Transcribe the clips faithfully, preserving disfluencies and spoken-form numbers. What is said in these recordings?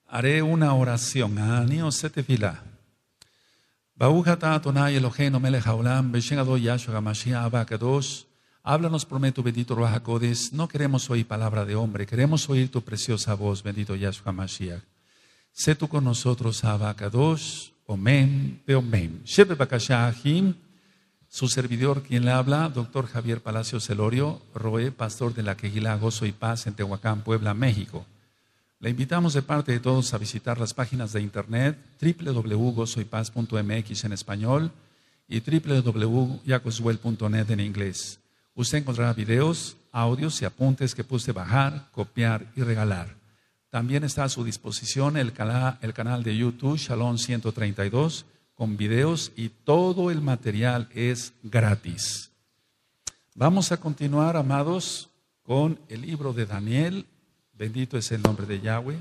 Haré una oración. Anio setefila. Baujata Tonai Eloheinu Melech Haolam, Beshem Adonai Yahshua HaMashiach Abba Kadosh. Háblanos por medio tu bendito Ruach HaKodesh. No queremos oír palabra de hombre, queremos oír tu preciosa voz, bendito Yahshua HaMashiach. Sé tú con nosotros, Abba Kadosh. Omen, Beomen. Shebe Bakashahim. Su servidor, quien le habla, doctor Javier Palacios Celorio, Roe, pastor de la Quejilá Gozo y Paz en Tehuacán, Puebla, México. Le invitamos de parte de todos a visitar las páginas de internet doble u doble u doble u punto gozo y paz punto m x en español y doble u doble u doble u punto jacoswell punto net en inglés. Usted encontrará videos, audios y apuntes que puede bajar, copiar y regalar. También está a su disposición el canal, el canal de YouTube Shalom ciento treinta y dos con videos y todo el material es gratis. Vamos a continuar, amados, con el libro de Daniel. Bendito es el nombre de Yahweh.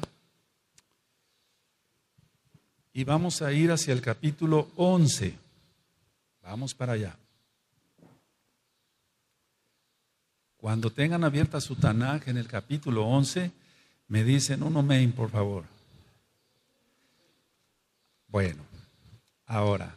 Y vamos a ir hacia el capítulo once. Vamos para allá. Cuando tengan abierta su Tanaj en el capítulo once, me dicen un amén, por favor. Bueno, ahora,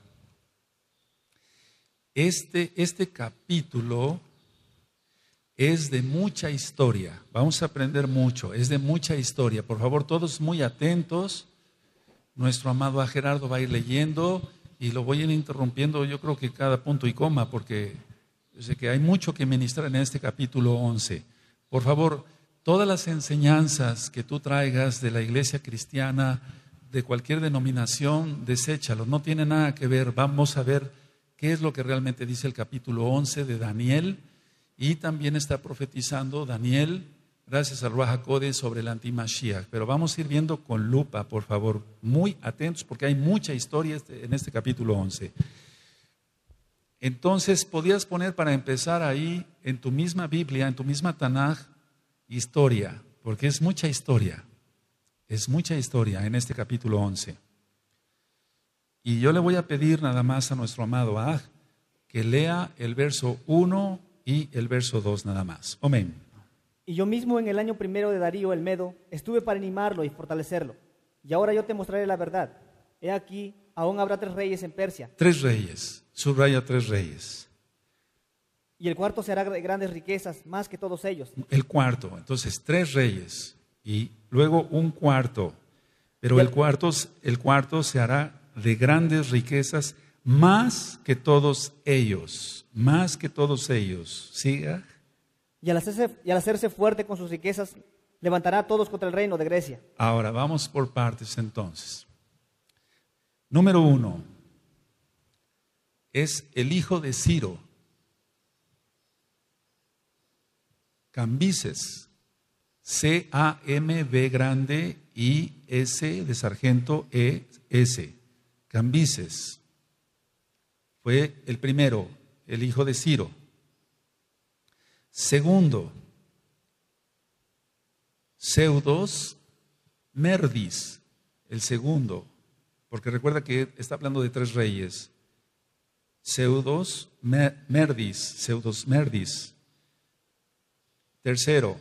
este, este capítulo es de mucha historia. Vamos a aprender mucho, es de mucha historia. Por favor, todos muy atentos. Nuestro amado a Gerardo va a ir leyendo y lo voy a ir interrumpiendo, yo creo que cada punto y coma, porque yo sé que hay mucho que ministrar en este capítulo once. Por favor, todas las enseñanzas que tú traigas de la iglesia cristiana, de cualquier denominación, deséchalo, no tiene nada que ver. Vamos a ver qué es lo que realmente dice el capítulo once de Daniel, y también está profetizando Daniel, gracias al Ruach HaKodesh, sobre el antimashiach. Pero vamos a ir viendo con lupa, por favor, muy atentos, porque hay mucha historia en este capítulo once. Entonces, podías poner para empezar ahí, en tu misma Biblia, en tu misma Tanaj, historia, porque es mucha historia. Es mucha historia en este capítulo once. Y yo le voy a pedir nada más a nuestro amado Aj que lea el verso uno y el verso dos nada más. Amén. Y yo mismo en el año primero de Darío el Medo estuve para animarlo y fortalecerlo. Y ahora yo te mostraré la verdad. He aquí, aún habrá tres reyes en Persia. Tres reyes, subraya tres reyes. Y el cuarto será de grandes riquezas, más que todos ellos. El cuarto, entonces tres reyes y luego un cuarto. Pero el cuarto, el cuarto se hará de grandes riquezas, más que todos ellos, más que todos ellos. ¿Siga? Y al hacerse, y al hacerse fuerte con sus riquezas, levantará a todos contra el reino de Grecia. Ahora, vamos por partes entonces. Número uno, es el hijo de Ciro, Cambises, C A M B grande I S de sargento E S, Cambises. Fue el primero, el hijo de Ciro. Segundo, Pseudos Merdis, el segundo, porque recuerda que está hablando de tres reyes. Pseudos Merdis, Pseudos Merdis. Tercero,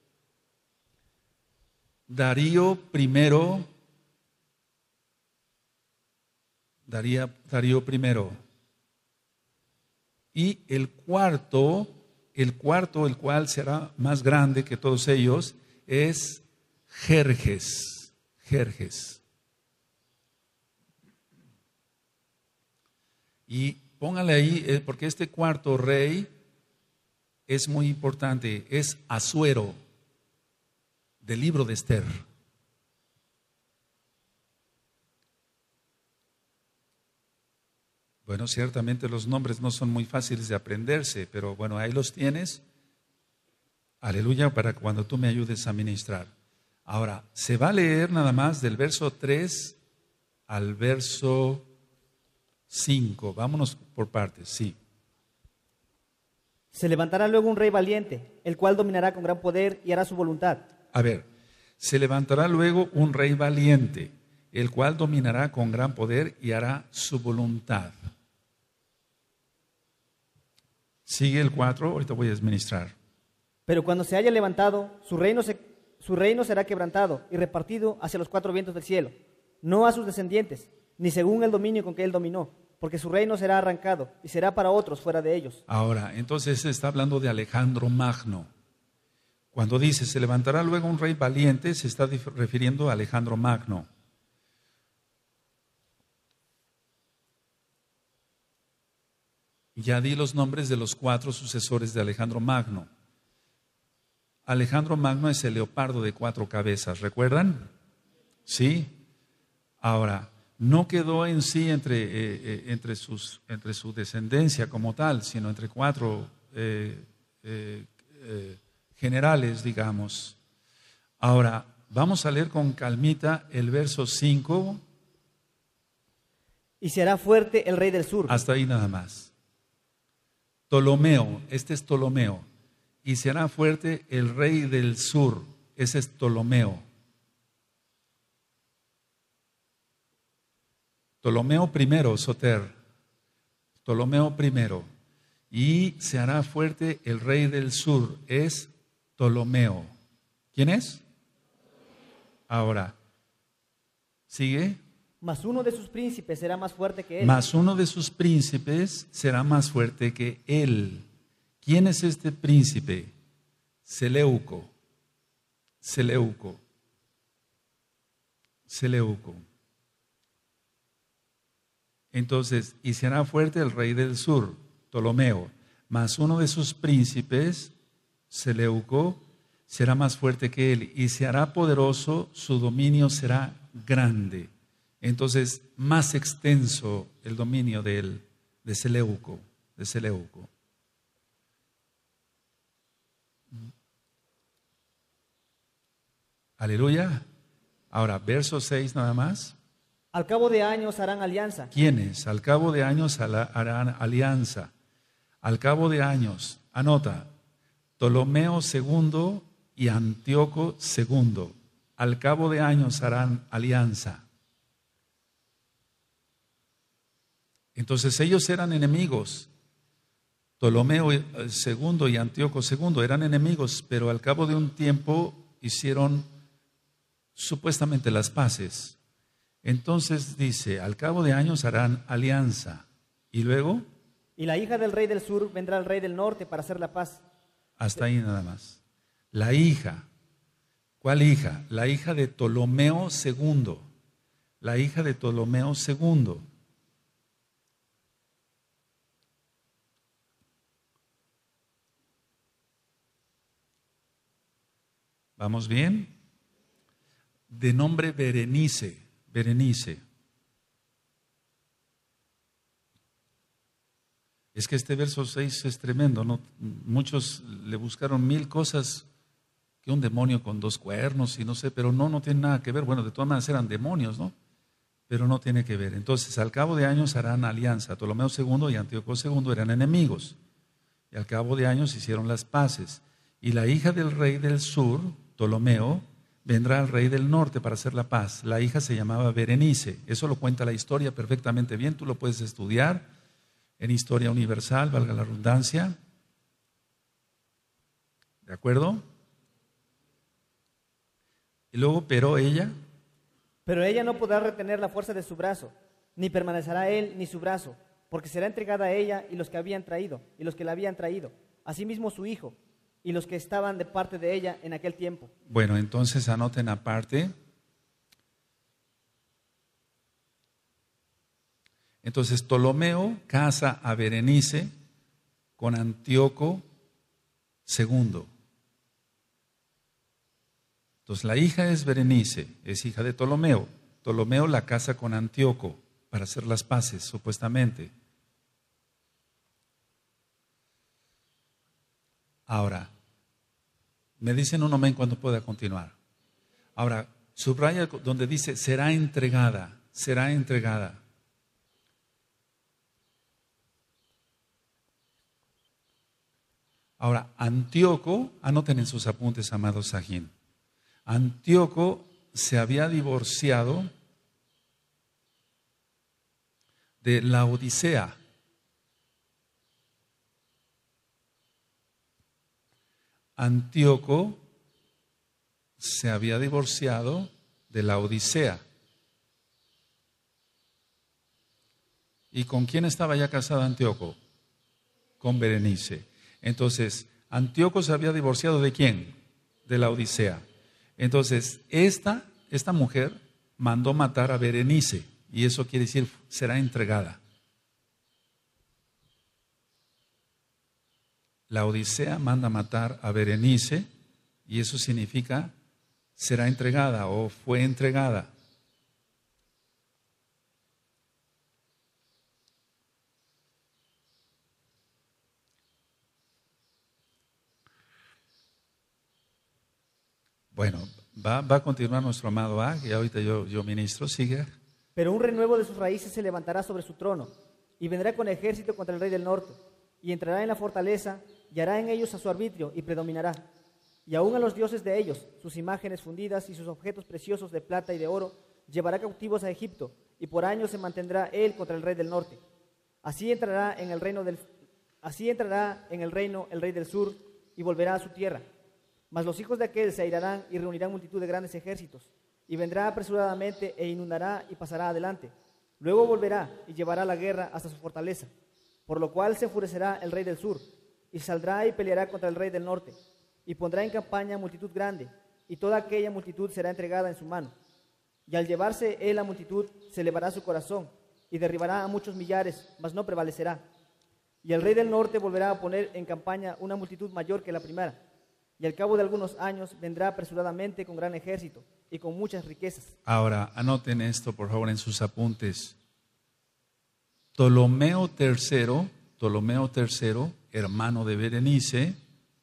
Darío primero, Darío, Darío primero. Y el cuarto, el cuarto, el cual será más grande que todos ellos, es Jerjes, Jerjes. Y póngale ahí, porque este cuarto rey es muy importante, es Asuero, del libro de Esther. Bueno, ciertamente los nombres no son muy fáciles de aprenderse, pero bueno, ahí los tienes. Aleluya, para cuando tú me ayudes a ministrar. Ahora, se va a leer nada más del verso tres al verso cinco. Vámonos por partes, sí. Se levantará luego un rey valiente, el cual dominará con gran poder y hará su voluntad. A ver, se levantará luego un rey valiente, el cual dominará con gran poder y hará su voluntad. Sigue el cuatro, ahorita voy a administrar. Pero cuando se haya levantado, su reino se, Su reino será quebrantado y repartido hacia los cuatro vientos del cielo, no a sus descendientes, ni según el dominio con que él dominó, porque su reino será arrancado y será para otros fuera de ellos. Ahora, entonces se está hablando de Alejandro Magno. Cuando dice, se levantará luego un rey valiente, se está refiriendo a Alejandro Magno. Ya di los nombres de los cuatro sucesores de Alejandro Magno. Alejandro Magno es el leopardo de cuatro cabezas, ¿recuerdan? Sí. Ahora, no quedó en sí entre, eh, eh, entre, sus, entre su descendencia como tal, sino entre cuatro eh, eh, eh, generales, digamos. Ahora, vamos a leer con calmita el verso cinco. Y será fuerte el rey del sur. Hasta ahí nada más. Ptolomeo, este es Ptolomeo. Y será fuerte el rey del sur, ese es Ptolomeo. Ptolomeo primero, Soter. Ptolomeo primero. Y se hará fuerte el rey del sur, es Ptolomeo. ¿Quién es? Ahora, ¿sigue? Mas uno de sus príncipes será más fuerte que él. Mas uno de sus príncipes será más fuerte que él. ¿Quién es este príncipe? Seleuco. Seleuco. Seleuco. Entonces, y será fuerte el rey del sur, Ptolomeo, mas uno de sus príncipes, Seleuco, será más fuerte que él, y se hará poderoso, su dominio será grande. Entonces, más extenso el dominio de él, de Seleuco, de Seleuco. Aleluya. Ahora, verso seis nada más. Al cabo de años harán alianza. ¿Quiénes? Al cabo de años harán alianza. Al cabo de años, anota, Ptolomeo segundo y Antíoco segundo. Al cabo de años harán alianza. Entonces ellos eran enemigos. Ptolomeo segundo y Antíoco segundo eran enemigos, pero al cabo de un tiempo hicieron supuestamente las paces. Entonces dice, al cabo de años harán alianza. ¿Y luego? Y la hija del rey del sur vendrá al rey del norte para hacer la paz. Hasta ahí nada más. La hija. ¿Cuál hija? La hija de Ptolomeo segundo. La hija de Ptolomeo segundo. ¿Vamos bien? De nombre Berenice. Berenice. Es que este verso seis es tremendo, ¿no? Muchos le buscaron mil cosas, que un demonio con dos cuernos y no sé, pero no, no tiene nada que ver. Bueno, de todas maneras eran demonios, ¿no? Pero no tiene que ver. Entonces, al cabo de años harán alianza. Ptolomeo segundo y Antíoco segundo eran enemigos. Y al cabo de años hicieron las paces. Y la hija del rey del sur, Ptolomeo, vendrá al rey del norte para hacer la paz. La hija se llamaba Berenice. Eso lo cuenta la historia perfectamente bien. Tú lo puedes estudiar en Historia Universal, valga la redundancia. ¿De acuerdo? Y luego, pero ella. Pero ella no podrá retener la fuerza de su brazo, ni permanecerá él ni su brazo, porque será entregada a ella y los que habían traído, y los que la habían traído, asimismo su hijo, y los que estaban de parte de ella en aquel tiempo. Bueno, entonces anoten aparte. Entonces Ptolomeo casa a Berenice con Antíoco segundo. Entonces la hija es Berenice, es hija de Ptolomeo. Ptolomeo la casa con Antíoco para hacer las paces, supuestamente. Ahora, me dicen un amén cuando pueda continuar. Ahora, subraya donde dice será entregada, será entregada. Ahora, Antíoco, anoten en sus apuntes, amados Sajín. Antíoco se había divorciado de Laodicea. Antíoco se había divorciado de la Odisea. ¿Y con quién estaba ya casada Antíoco? Con Berenice. Entonces, Antíoco se había divorciado ¿de quién? De la Odisea. Entonces, esta, esta mujer mandó matar a Berenice, y eso quiere decir, será entregada. La Odisea manda matar a Berenice, y eso significa, será entregada o fue entregada. Bueno, va, va a continuar nuestro amado Ag, y ahorita yo, yo ministro, sigue. Pero un renuevo de sus raíces se levantará sobre su trono, y vendrá con ejército contra el rey del norte, y entrará en la fortaleza, y hará en ellos a su arbitrio, y predominará. Y aún a los dioses de ellos, sus imágenes fundidas y sus objetos preciosos de plata y de oro, llevará cautivos a Egipto, y por años se mantendrá él contra el rey del norte. Así entrará en el reino del, así entrará en el reino el rey del sur, y volverá a su tierra. Mas los hijos de aquel se airarán y reunirán multitud de grandes ejércitos, y vendrá apresuradamente e inundará y pasará adelante. Luego volverá y llevará la guerra hasta su fortaleza, por lo cual se enfurecerá el rey del sur, y saldrá y peleará contra el rey del norte, y pondrá en campaña multitud grande, y toda aquella multitud será entregada en su mano. Y al llevarse él la multitud, se elevará su corazón, y derribará a muchos millares, mas no prevalecerá. Y el rey del norte volverá a poner en campaña una multitud mayor que la primera, y al cabo de algunos años vendrá apresuradamente con gran ejército y con muchas riquezas. Ahora, anoten esto por favor en sus apuntes. Ptolomeo tercero, Ptolomeo tercero, hermano de Berenice.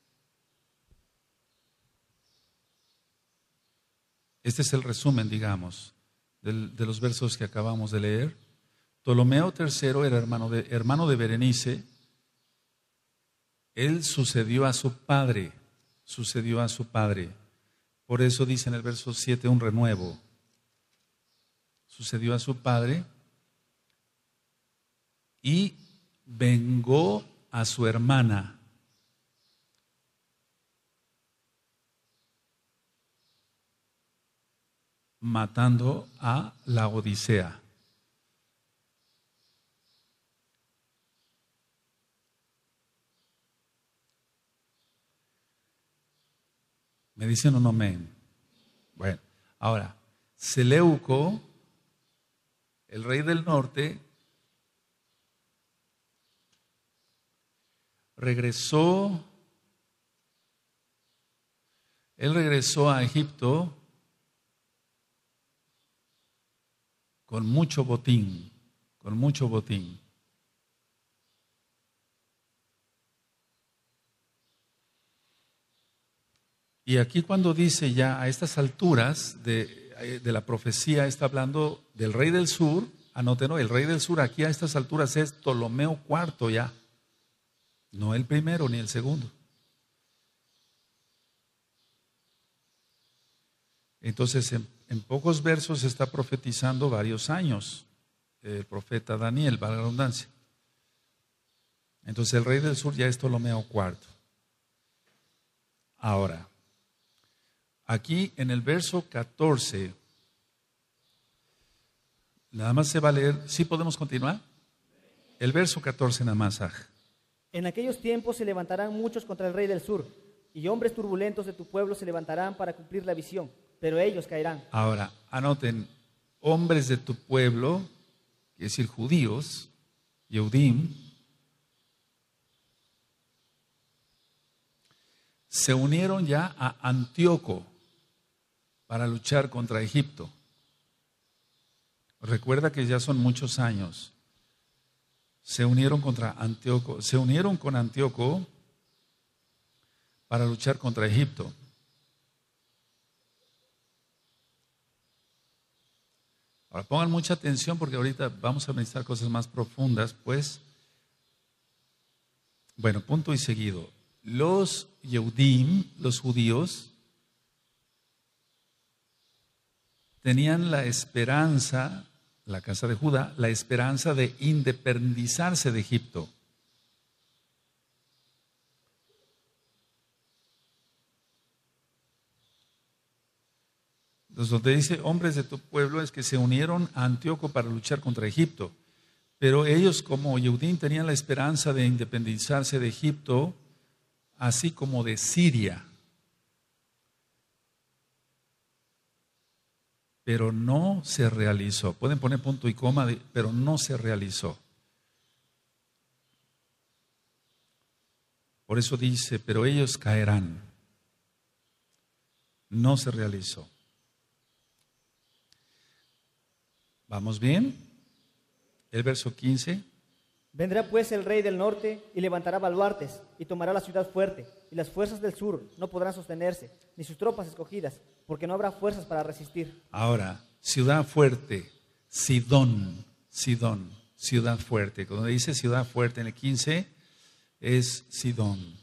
Este es el resumen, digamos, del, de los versos que acabamos de leer. Ptolomeo tercero era hermano de, hermano de Berenice. Él sucedió a su padre. Sucedió a su padre. Por eso dice en el verso siete un renuevo. Sucedió a su padre y vengó a su hermana. Matando a la Odisea. ¿Me dicen un amén? Bueno, ahora, Seleuco, el rey del norte, regresó, él regresó a Egipto con mucho botín, con mucho botín. Y aquí cuando dice ya a estas alturas de, de la profecía, está hablando del rey del sur, anótenlo, el rey del sur aquí a estas alturas es Ptolomeo cuarto ya, no el primero ni el segundo. Entonces en, en pocos versos está profetizando varios años el profeta Daniel, valga la redundancia. Entonces el rey del sur ya es Ptolomeo cuarto. Ahora, aquí en el verso catorce, nada más se va a leer, ¿sí podemos continuar? El verso catorce nada más. Aj. En aquellos tiempos se levantarán muchos contra el rey del sur, y hombres turbulentos de tu pueblo se levantarán para cumplir la visión, pero ellos caerán. Ahora, anoten, hombres de tu pueblo, es decir, judíos, Yehudim, se unieron ya a Antíoco para luchar contra Egipto. Recuerda que ya son muchos años. Se unieron contra Antíoco, se unieron con Antíoco para luchar contra Egipto. Ahora pongan mucha atención porque ahorita vamos a necesitar cosas más profundas, pues. Bueno, punto y seguido. Los Yehudim, los judíos, tenían la esperanza, la casa de Judá, la esperanza de independizarse de Egipto. Entonces, donde dice hombres de tu pueblo es que se unieron a Antíoco para luchar contra Egipto. Pero ellos, como Yehudim, tenían la esperanza de independizarse de Egipto, así como de Siria. Pero no se realizó. Pueden poner punto y coma, de, pero no se realizó. Por eso dice, pero ellos caerán. No se realizó. ¿Vamos bien? El verso quince. Vendrá pues el rey del norte y levantará baluartes y tomará la ciudad fuerte, y las fuerzas del sur no podrán sostenerse, ni sus tropas escogidas, porque no habrá fuerzas para resistir. Ahora, ciudad fuerte, Sidón, Sidón, ciudad fuerte. Cuando dice ciudad fuerte en el quince, es Sidón.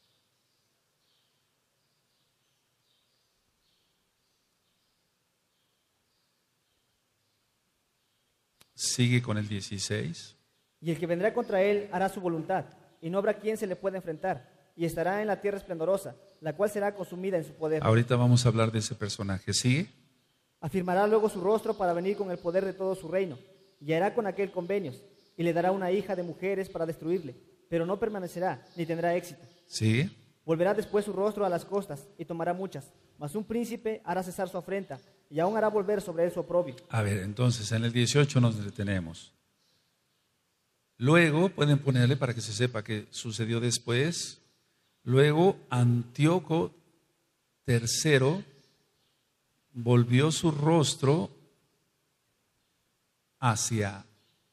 Sigue con el dieciséis. Y el que vendrá contra él hará su voluntad, y no habrá quien se le pueda enfrentar, y estará en la tierra esplendorosa, la cual será consumida en su poder. Ahorita vamos a hablar de ese personaje. ¿Sigue? Afirmará luego su rostro para venir con el poder de todo su reino, y hará con aquel convenios, y le dará una hija de mujeres para destruirle, pero no permanecerá, ni tendrá éxito. ¿Sigue? Volverá después su rostro a las costas, y tomará muchas, mas un príncipe hará cesar su afrenta, y aún hará volver sobre él su oprobio. A ver, entonces en el dieciocho nos detenemos. Luego, pueden ponerle para que se sepa qué sucedió después. Luego, Antíoco tercero volvió su rostro hacia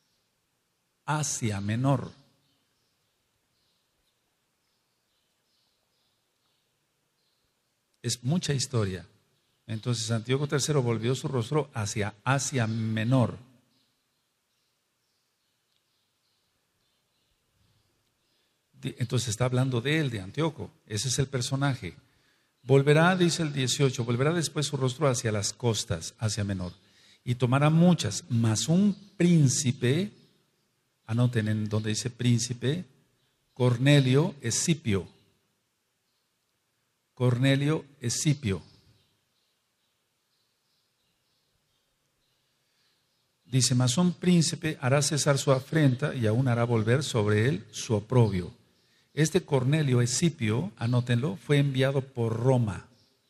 Asia Menor. Es mucha historia. Entonces, Antíoco tercero volvió su rostro hacia Asia Menor. Entonces está hablando de él, de Antíoco. Ese es el personaje. Volverá, dice el dieciocho, volverá después su rostro hacia las costas, Asia Menor, y tomará muchas, mas un príncipe, anoten en donde dice príncipe, Cornelio Escipio. Cornelio Escipio. Dice, mas un príncipe hará cesar su afrenta y aún hará volver sobre él su oprobio. Este Cornelio Escipio, anótenlo, fue enviado por Roma.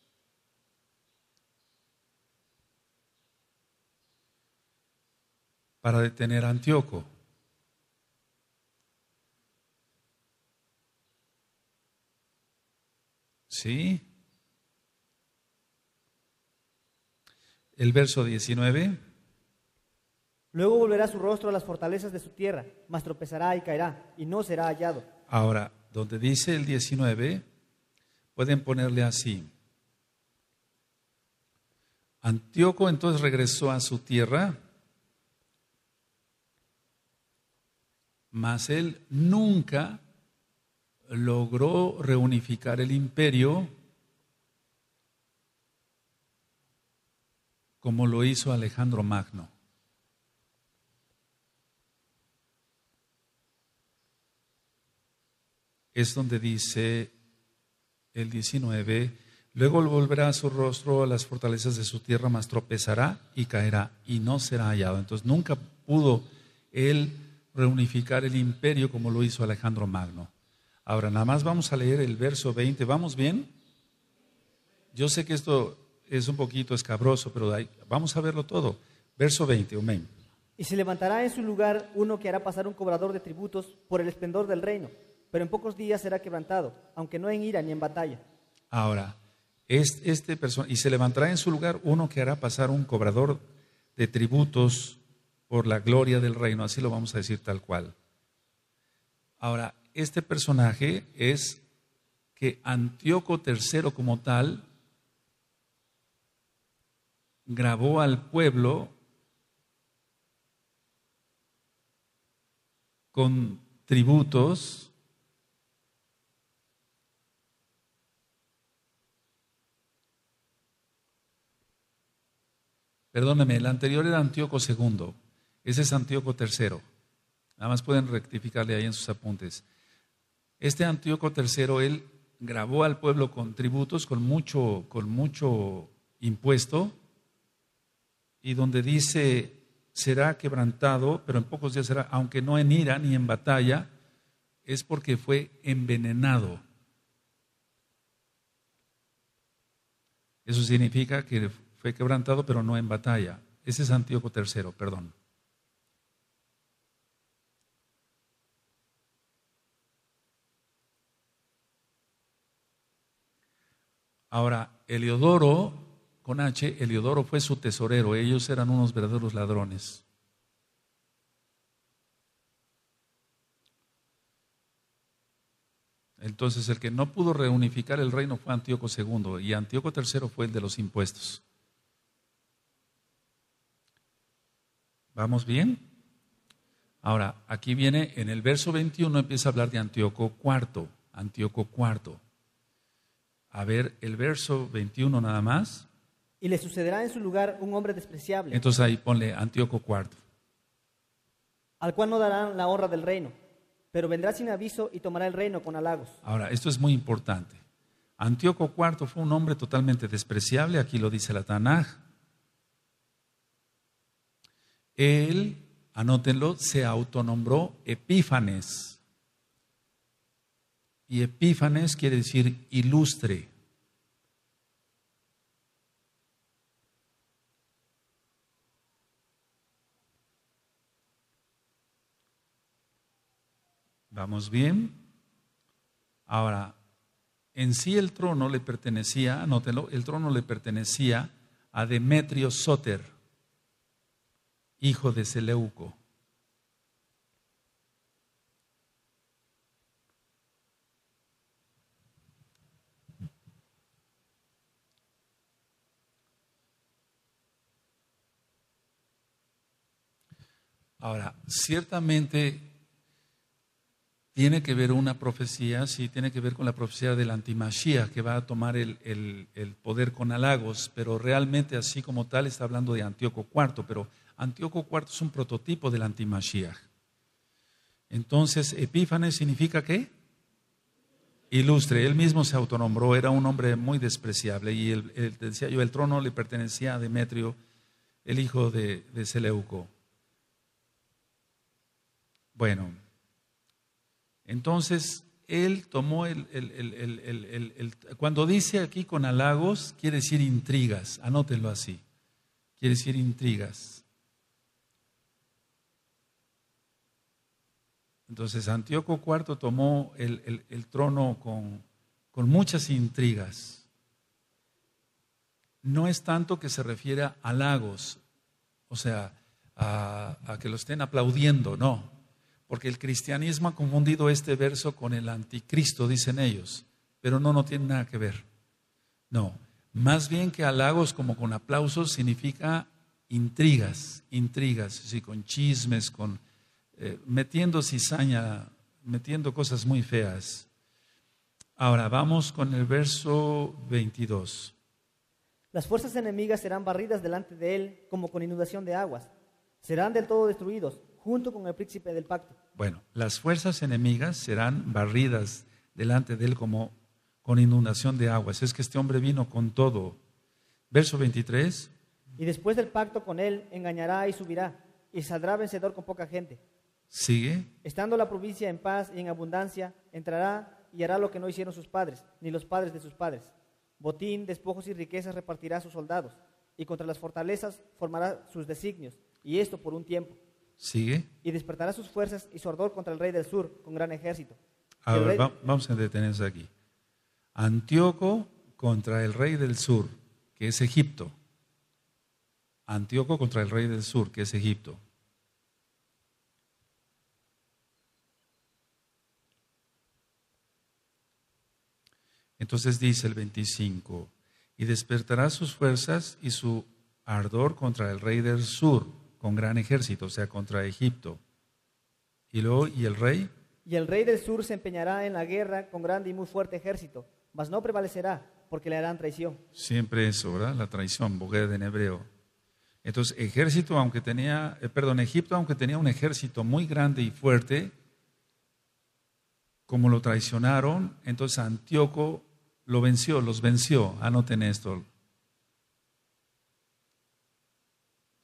Para detener a Antíoco. ¿Sí? El verso diecinueve. Luego volverá su rostro a las fortalezas de su tierra, mas tropezará y caerá, y no será hallado. Ahora, donde dice el diecinueve, pueden ponerle así. Antíoco entonces regresó a su tierra, mas él nunca logró reunificar el imperio como lo hizo Alejandro Magno. Es donde dice el diecinueve, luego volverá su rostro a las fortalezas de su tierra, mas tropezará y caerá y no será hallado. Entonces nunca pudo él reunificar el imperio como lo hizo Alejandro Magno. Ahora nada más vamos a leer el verso veinte. ¿Vamos bien? Yo sé que esto es un poquito escabroso, pero hay, vamos a verlo todo. Verso veinte, amén. Y se levantará en su lugar uno que hará pasar un cobrador de tributos por el esplendor del reino, pero en pocos días será quebrantado, aunque no en ira ni en batalla. Ahora, este, este persona, y se levantará en su lugar uno que hará pasar un cobrador de tributos por la gloria del reino, así lo vamos a decir tal cual. Ahora, este personaje es que Antíoco tercero como tal grabó al pueblo con tributos Perdóname, el anterior era Antíoco segundo, ese es Antíoco tercero. Nada más pueden rectificarle ahí en sus apuntes. Este Antíoco tercero, él grabó al pueblo con tributos, con mucho, con mucho impuesto, y donde dice será quebrantado, pero en pocos días será, aunque no en ira ni en batalla, es porque fue envenenado. Eso significa que fue quebrantado, pero no en batalla. Ese es Antíoco tercero, perdón. Ahora, Heliodoro, con H, Heliodoro fue su tesorero. Ellos eran unos verdaderos ladrones. Entonces, el que no pudo reunificar el reino fue Antíoco segundo y Antíoco tercero fue el de los impuestos. ¿Vamos bien? Ahora, aquí viene, en el verso veintiuno empieza a hablar de Antíoco cuarto. Antíoco cuarto. A ver, el verso veintiuno nada más. Y le sucederá en su lugar un hombre despreciable, Entonces ahí ponle Antíoco cuarto. al cual no darán la honra del reino, pero vendrá sin aviso y tomará el reino con halagos. Ahora, esto es muy importante. Antíoco cuarto fue un hombre totalmente despreciable, aquí lo dice la Tanaj. Él, anótenlo, se autonombró Epífanes. Y Epífanes quiere decir ilustre. ¿Vamos bien? Ahora, en sí el trono le pertenecía, anótenlo, el trono le pertenecía a Demetrio Sóter, hijo de Seleuco. Ahora, ciertamente tiene que ver una profecía, sí, tiene que ver con la profecía del antimashiach, que va a tomar el, el, el poder con halagos, pero realmente así como tal está hablando de Antíoco cuarto, pero Antíoco cuarto es un prototipo del antimashiach. Entonces, Epífanes significa ¿qué? Ilustre. Él mismo se autonombró, era un hombre muy despreciable y el, el, decía yo, el trono le pertenecía a Demetrio, el hijo de, de Seleuco. Bueno, entonces él tomó el, el, el, el, el, el, el, cuando dice aquí con halagos, quiere decir intrigas, anótenlo así, quiere decir intrigas. Entonces Antíoco cuarto tomó el, el, el trono con, con muchas intrigas. No es tanto que se refiere a halagos, o sea, a, a que lo estén aplaudiendo, no. Porque el cristianismo ha confundido este verso con el anticristo, dicen ellos, pero no, no tiene nada que ver. No, más bien que halagos como con aplausos significa intrigas, intrigas, sí, con chismes, con eh, metiendo cizaña, metiendo cosas muy feas. Ahora vamos con el verso veintidós. Las fuerzas enemigas serán barridas delante de él como con inundación de aguas. Serán del todo destruidos, junto con el príncipe del pacto. Bueno, las fuerzas enemigas serán barridas delante de él como con inundación de aguas. Es que este hombre vino con todo. Verso veintitrés. Y después del pacto con él, engañará y subirá, y saldrá vencedor con poca gente. Sigue. Estando la provincia en paz y en abundancia, entrará y hará lo que no hicieron sus padres, ni los padres de sus padres. Botín, despojos y riquezas repartirá a sus soldados, y contra las fortalezas formará sus designios, y esto por un tiempo. Sigue. Y despertará sus fuerzas y su ardor contra el rey del sur, con gran ejército. A ver, rey... va, vamos a detenerse aquí. Antíoco contra el rey del sur, que es Egipto. Antíoco contra el rey del sur, que es Egipto. Entonces dice el veinticinco, y despertará sus fuerzas y su ardor contra el rey del sur, con gran ejército, o sea, contra Egipto. Y luego, ¿y el rey? Y el rey del sur se empeñará en la guerra con grande y muy fuerte ejército, mas no prevalecerá, porque le harán traición. Siempre eso, ¿verdad? La traición, boged en hebreo. Entonces, ejército, aunque tenía, eh, perdón, Egipto, aunque tenía un ejército muy grande y fuerte, como lo traicionaron, entonces Antíoco lo venció, los venció. Anoten esto.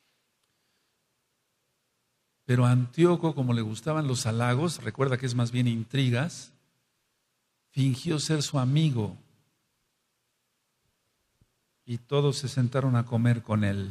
Pero a Antíoco, como le gustaban los halagos, recuerda que es más bien intrigas, fingió ser su amigo y todos se sentaron a comer con él.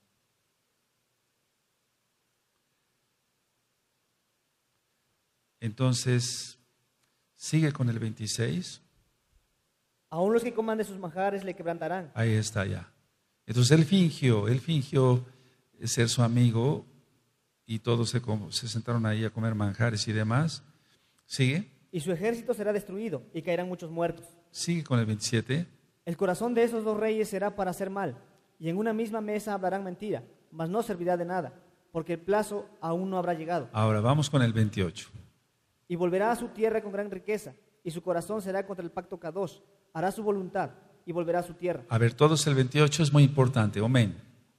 Entonces, sigue con el veintiséis. Aún los que coman de sus manjares le quebrantarán. Ahí está ya. Entonces él fingió, él fingió ser su amigo y todos se, se sentaron ahí a comer manjares y demás. Sigue. Y su ejército será destruido y caerán muchos muertos. Sigue con el veintisiete. El corazón de esos dos reyes será para hacer mal, y en una misma mesa hablarán mentira, mas no servirá de nada, porque el plazo aún no habrá llegado. Ahora vamos con el veintiocho. Y volverá a su tierra con gran riqueza, y su corazón será contra el pacto Kadosh, hará su voluntad, y volverá a su tierra. A ver, todos el veintiocho es muy importante. Amén.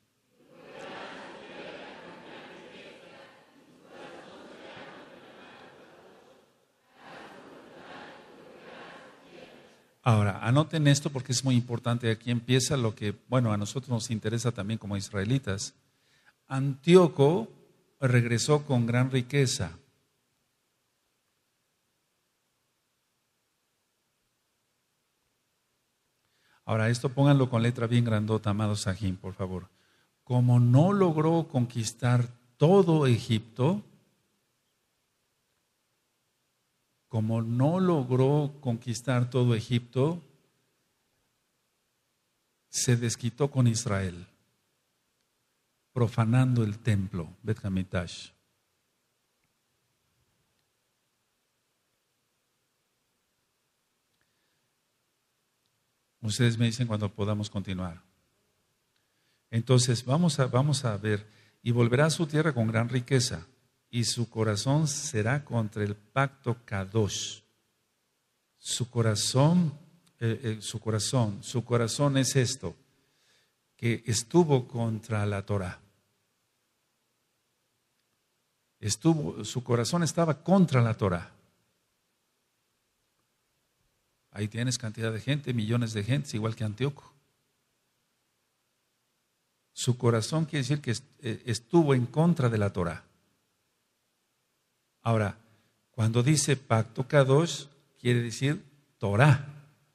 Ahora, anoten esto porque es muy importante. Aquí empieza lo que, bueno, a nosotros nos interesa también como israelitas. Antíoco regresó con gran riqueza. Ahora, esto pónganlo con letra bien grandota, amados Sajín, por favor. Como no logró conquistar todo Egipto, como no logró conquistar todo Egipto, se desquitó con Israel, profanando el templo, Bet Hamikdash. Ustedes me dicen cuando podamos continuar. Entonces, vamos a, vamos a ver, y volverá a su tierra con gran riqueza, y su corazón será contra el pacto Kadosh. Su corazón, eh, eh, su corazón, su corazón es esto, que estuvo contra la Torah. Estuvo, su corazón estaba contra la Torah. Ahí tienes cantidad de gente, millones de gente, igual que Antíoco. Su corazón quiere decir que estuvo en contra de la Torah. Ahora, cuando dice pacto Kadosh, quiere decir Torah.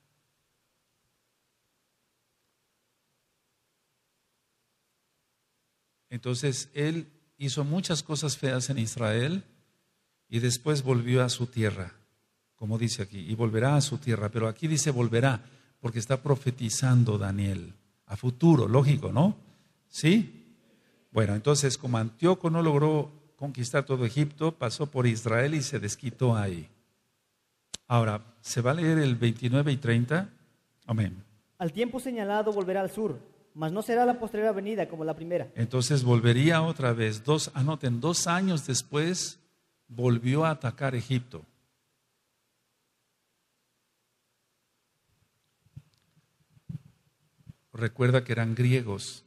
Entonces, él hizo muchas cosas feas en Israel y después volvió a su tierra, como dice aquí, y volverá a su tierra. Pero aquí dice volverá, porque está profetizando Daniel a futuro, lógico, ¿no? ¿Sí? Bueno, entonces, como Antíoco no logró conquistar todo Egipto, pasó por Israel y se desquitó ahí. Ahora, ¿se va a leer el veintinueve y treinta? Amén. Al tiempo señalado volverá al sur, mas no será la postrera venida como la primera. Entonces volvería otra vez, dos, anoten, dos años después, volvió a atacar Egipto. Recuerda que eran griegos.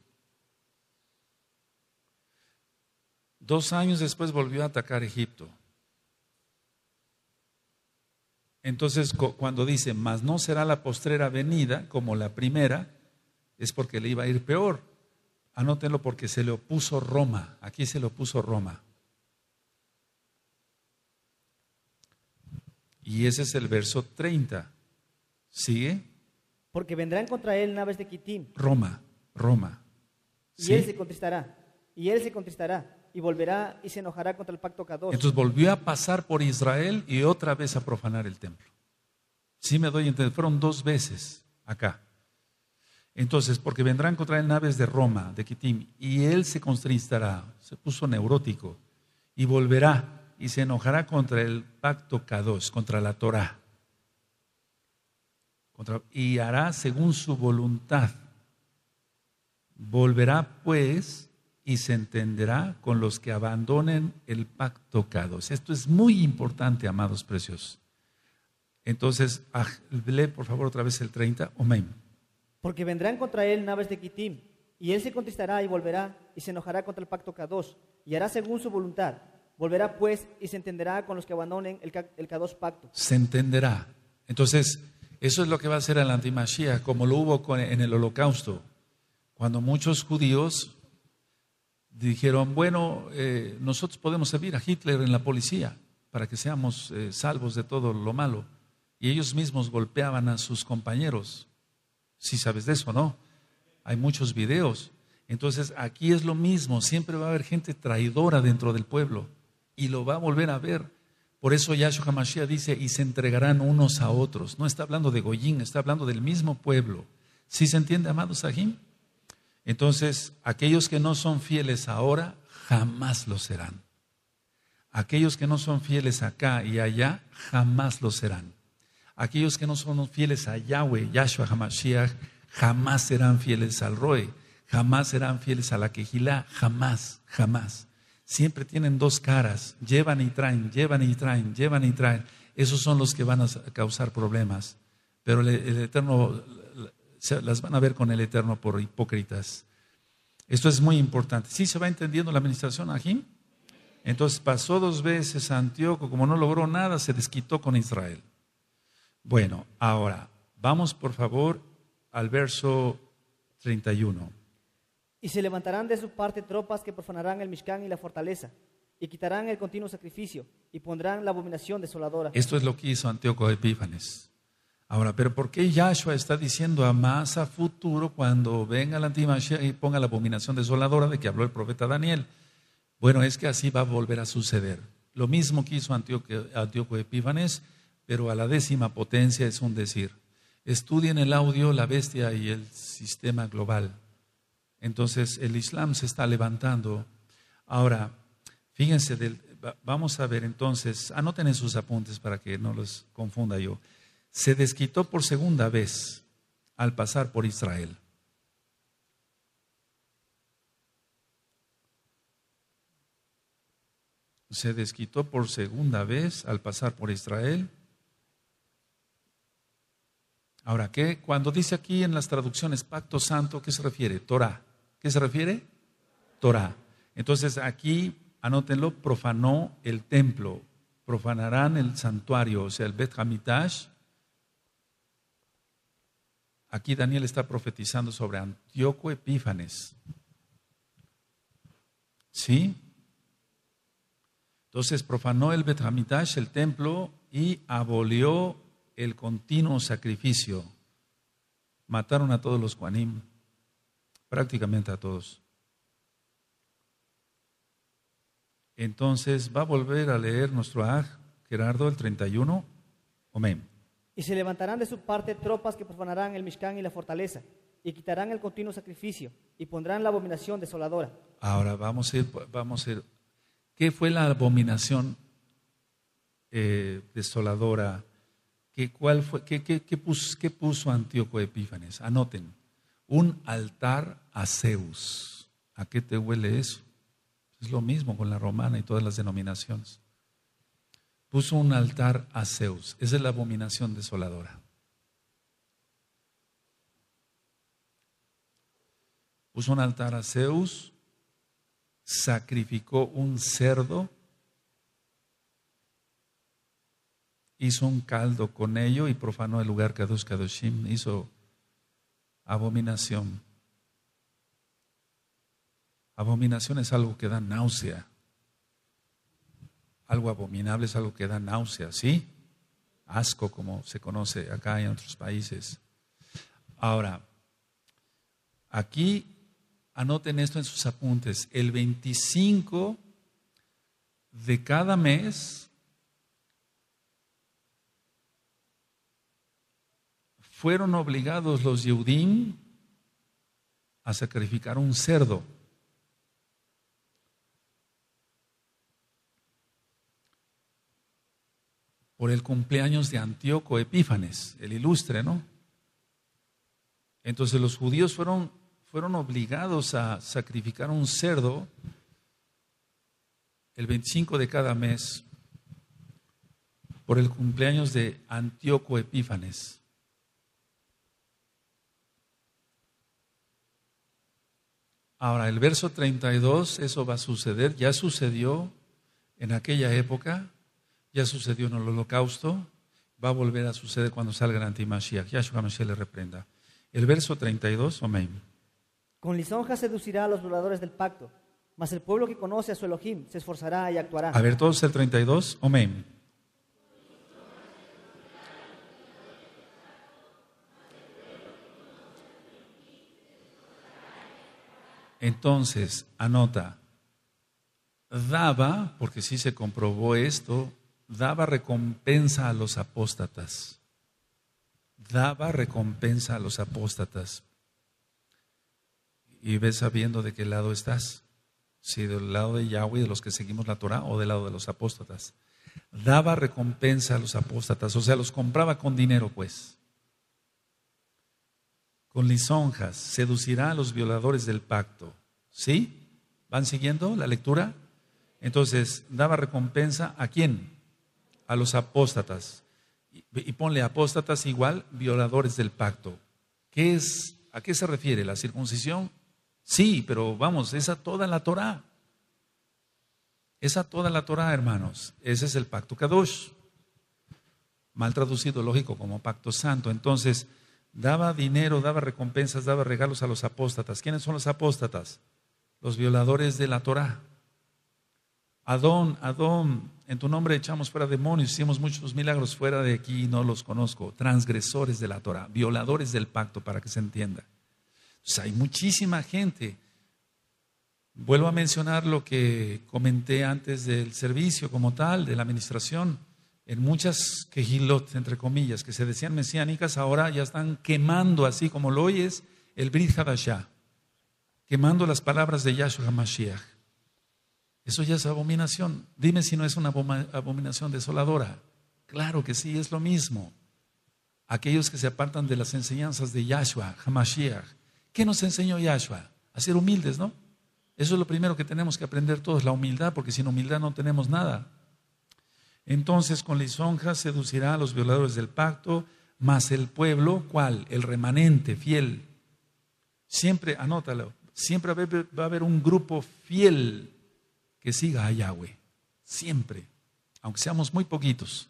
Dos años después volvió a atacar Egipto. Entonces, cuando dice, mas no será la postrera venida como la primera, es porque le iba a ir peor. Anótenlo porque se le opuso Roma. Aquí se le opuso Roma. Y ese es el verso treinta. ¿Sigue? Porque vendrán contra él naves de Quitim. Roma, Roma. Y ¿Sí? él se contristará. Y él se contristará. Y volverá y se enojará contra el pacto Kadosh. Entonces volvió a pasar por Israel y otra vez a profanar el templo. Sí me doy a entender, fueron dos veces acá. Entonces, porque vendrán contra él naves de Roma, de Quitim, y él se contristará, se puso neurótico, y volverá y se enojará contra el pacto Kadosh, contra la Torah. Contra, y hará según su voluntad. Volverá pues y se entenderá con los que abandonen el pacto Kadosh. Esto es muy importante, amados preciosos. Entonces, lee por favor otra vez el treinta. Amén. Porque vendrán contra él naves de Quitim, y él se contristará y volverá y se enojará contra el pacto Kadosh, y hará según su voluntad. Volverá pues y se entenderá con los que abandonen el, el Kadosh pacto. Se entenderá. Entonces, eso es lo que va a hacer el antimashiach, como lo hubo con, en el holocausto. Cuando muchos judíos dijeron, bueno, eh, nosotros podemos servir a Hitler en la policía para que seamos eh, salvos de todo lo malo. Y ellos mismos golpeaban a sus compañeros. Si sabes de eso, ¿no? Hay muchos videos. Entonces aquí es lo mismo, siempre va a haber gente traidora dentro del pueblo y lo va a volver a ver. Por eso Yahshua HaMashiach dice, y se entregarán unos a otros. No está hablando de Goyín, está hablando del mismo pueblo. ¿Sí se entiende, amados Sahim? Entonces, aquellos que no son fieles ahora, jamás lo serán. Aquellos que no son fieles acá y allá, jamás lo serán. Aquellos que no son fieles a Yahweh, Yahshua HaMashiach, jamás serán fieles al Roe, jamás serán fieles a la Kehilá, jamás, jamás. Siempre tienen dos caras, llevan y traen, llevan y traen, llevan y traen. Esos son los que van a causar problemas. Pero el, el Eterno, las van a ver con el Eterno por hipócritas. Esto es muy importante. ¿Sí se va entendiendo la administración, Ajim? Entonces pasó dos veces a Antíoco, como no logró nada, se desquitó con Israel. Bueno, ahora, vamos por favor al verso treinta y uno. Y se levantarán de su parte tropas que profanarán el Mishkan y la fortaleza, y quitarán el continuo sacrificio, y pondrán la abominación desoladora. Esto es lo que hizo Antíoco Epífanes. Ahora, pero ¿por qué Yahshua está diciendo a más a futuro cuando venga el Antimashiach y ponga la abominación desoladora de que habló el profeta Daniel? Bueno, es que así va a volver a suceder. Lo mismo que hizo Antíoco, Antíoco Epífanes, pero a la décima potencia, es un decir. Estudien el audio, la bestia y el sistema global. Entonces el Islam se está levantando. Ahora, fíjense, del, vamos a ver entonces, anoten en sus apuntes para que no los confunda yo. Se desquitó por segunda vez al pasar por Israel. Se desquitó por segunda vez al pasar por Israel. Ahora, ¿qué? Cuando dice aquí en las traducciones pacto santo, ¿qué se refiere? Torah. ¿Qué se refiere? Torah. Entonces aquí, anótenlo, profanó el templo, profanarán el santuario, o sea, el Bet Hamikdash. Aquí Daniel está profetizando sobre Antíoco Epífanes. ¿Sí? Entonces profanó el Bet Hamikdash, el templo, y abolió el continuo sacrificio. Mataron a todos los Kohanim, prácticamente a todos. Entonces va a volver a leer nuestro Aj, Gerardo, el treinta y uno. Amén. Y se levantarán de su parte tropas que profanarán el Mishkan y la fortaleza, y quitarán el continuo sacrificio, y pondrán la abominación desoladora. Ahora vamos a ir, vamos a ir. ¿Qué fue la abominación eh, desoladora? ¿Qué, cuál fue, qué, qué, qué, puso, ¿Qué puso Antíoco Epífanes? Anoten. Un altar a Zeus. ¿A qué te huele eso? Es lo mismo con la romana y todas las denominaciones. Puso un altar a Zeus. Esa es la abominación desoladora. Puso un altar a Zeus, sacrificó un cerdo, hizo un caldo con ello y profanó el lugar Kadosh Kadoshim, hizo abominación. Abominación es algo que da náusea. Algo abominable es algo que da náusea, ¿sí? Asco, como se conoce acá y en otros países. Ahora, aquí anoten esto en sus apuntes. El veinticinco de cada mes fueron obligados los Yehudim a sacrificar un cerdo. Por el cumpleaños de Antíoco Epífanes, el ilustre, ¿no? Entonces los judíos fueron, fueron obligados a sacrificar un cerdo el veinticinco de cada mes por el cumpleaños de Antíoco Epífanes. Ahora, el verso treinta y dos, eso va a suceder, ya sucedió en aquella época. Ya sucedió en el holocausto, va a volver a suceder cuando salga el antimashiach. Yahshua HaMashiach le reprenda. El verso treinta y dos, amén. Con lisonjas seducirá a los violadores del pacto, Mas el pueblo que conoce a su Elohim se esforzará y actuará. A ver, todos el treinta y dos, amén. Entonces, anota, daba, porque sí se comprobó esto, daba recompensa a los apóstatas. Daba recompensa a los apóstatas. Y ves sabiendo de qué lado estás. Si del lado de Yahweh, de los que seguimos la Torah, o del lado de los apóstatas. Daba recompensa a los apóstatas, o sea, los compraba con dinero, pues. Con lisonjas, seducirá a los violadores del pacto. ¿Sí? ¿Van siguiendo la lectura? Entonces, daba recompensa ¿a quién? A los apóstatas. Y, y ponle apóstatas igual, violadores del pacto. ¿Qué es, ¿A qué se refiere? ¿La circuncisión? Sí, pero vamos, esa toda la Torah. Esa toda la Torah, hermanos. Ese es el pacto Kadosh. Mal traducido, lógico, como pacto santo. Entonces, daba dinero, daba recompensas, daba regalos a los apóstatas. ¿Quiénes son los apóstatas? Los violadores de la Torah. Adón, Adón, en tu nombre echamos fuera demonios, hicimos muchos milagros fuera de aquí y no los conozco. Transgresores de la Torah, violadores del pacto, para que se entienda. O sea, hay muchísima gente. Vuelvo a mencionar lo que comenté antes del servicio como tal, de la administración. En muchas quejilot, entre comillas, que se decían mesiánicas, ahora ya están quemando, así como lo oyes, el Brit Hadashah, quemando las palabras de Yahshua HaMashiach. Eso ya es abominación. Dime si no es una abominación desoladora. Claro que sí, es lo mismo. Aquellos que se apartan de las enseñanzas de Yahshua HaMashiach. ¿Qué nos enseñó Yahshua? A ser humildes, ¿no? Eso es lo primero que tenemos que aprender todos, la humildad, porque sin humildad no tenemos nada. Entonces, con lisonjas seducirá a los violadores del pacto, mas el pueblo, ¿cuál? El remanente fiel. Siempre, anótalo, siempre va a haber un grupo fiel que siga a Yahweh. Siempre, aunque seamos muy poquitos.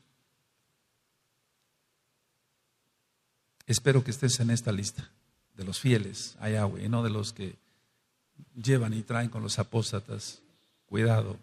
Espero que estés en esta lista de los fieles a Yahweh, y no de los que llevan y traen con los apóstatas. Cuidado.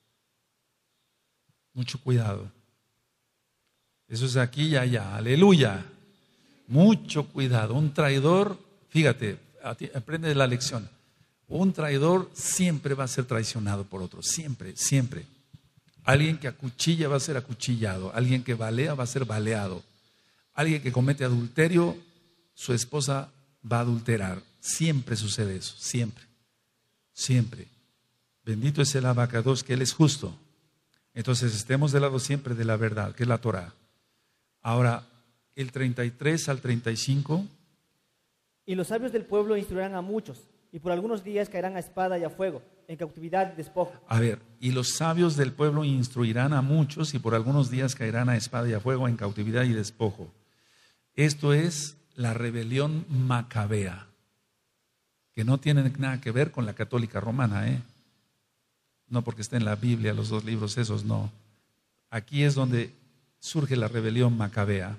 Mucho cuidado. Eso es aquí y allá. Aleluya. Mucho cuidado. Un traidor, fíjate, aprende la lección. Un traidor siempre va a ser traicionado por otro. Siempre, siempre. Alguien que acuchilla va a ser acuchillado. Alguien que balea va a ser baleado. Alguien que comete adulterio, su esposa va a adulterar. Siempre sucede eso. Siempre. Siempre. Bendito es el Abacados, que Él es justo. Entonces estemos del lado siempre de la verdad, que es la Torah. Ahora, el treinta y tres al treinta y cinco. Y los sabios del pueblo instruirán a muchos, y por algunos días caerán a espada y a fuego, en cautividad y despojo. A ver, y los sabios del pueblo instruirán a muchos, y por algunos días caerán a espada y a fuego, en cautividad y despojo. Esto es la rebelión macabea, que no tiene nada que ver con la católica romana, ¿eh? No porque esté en la Biblia, los dos libros esos, no. Aquí es donde surge la rebelión macabea.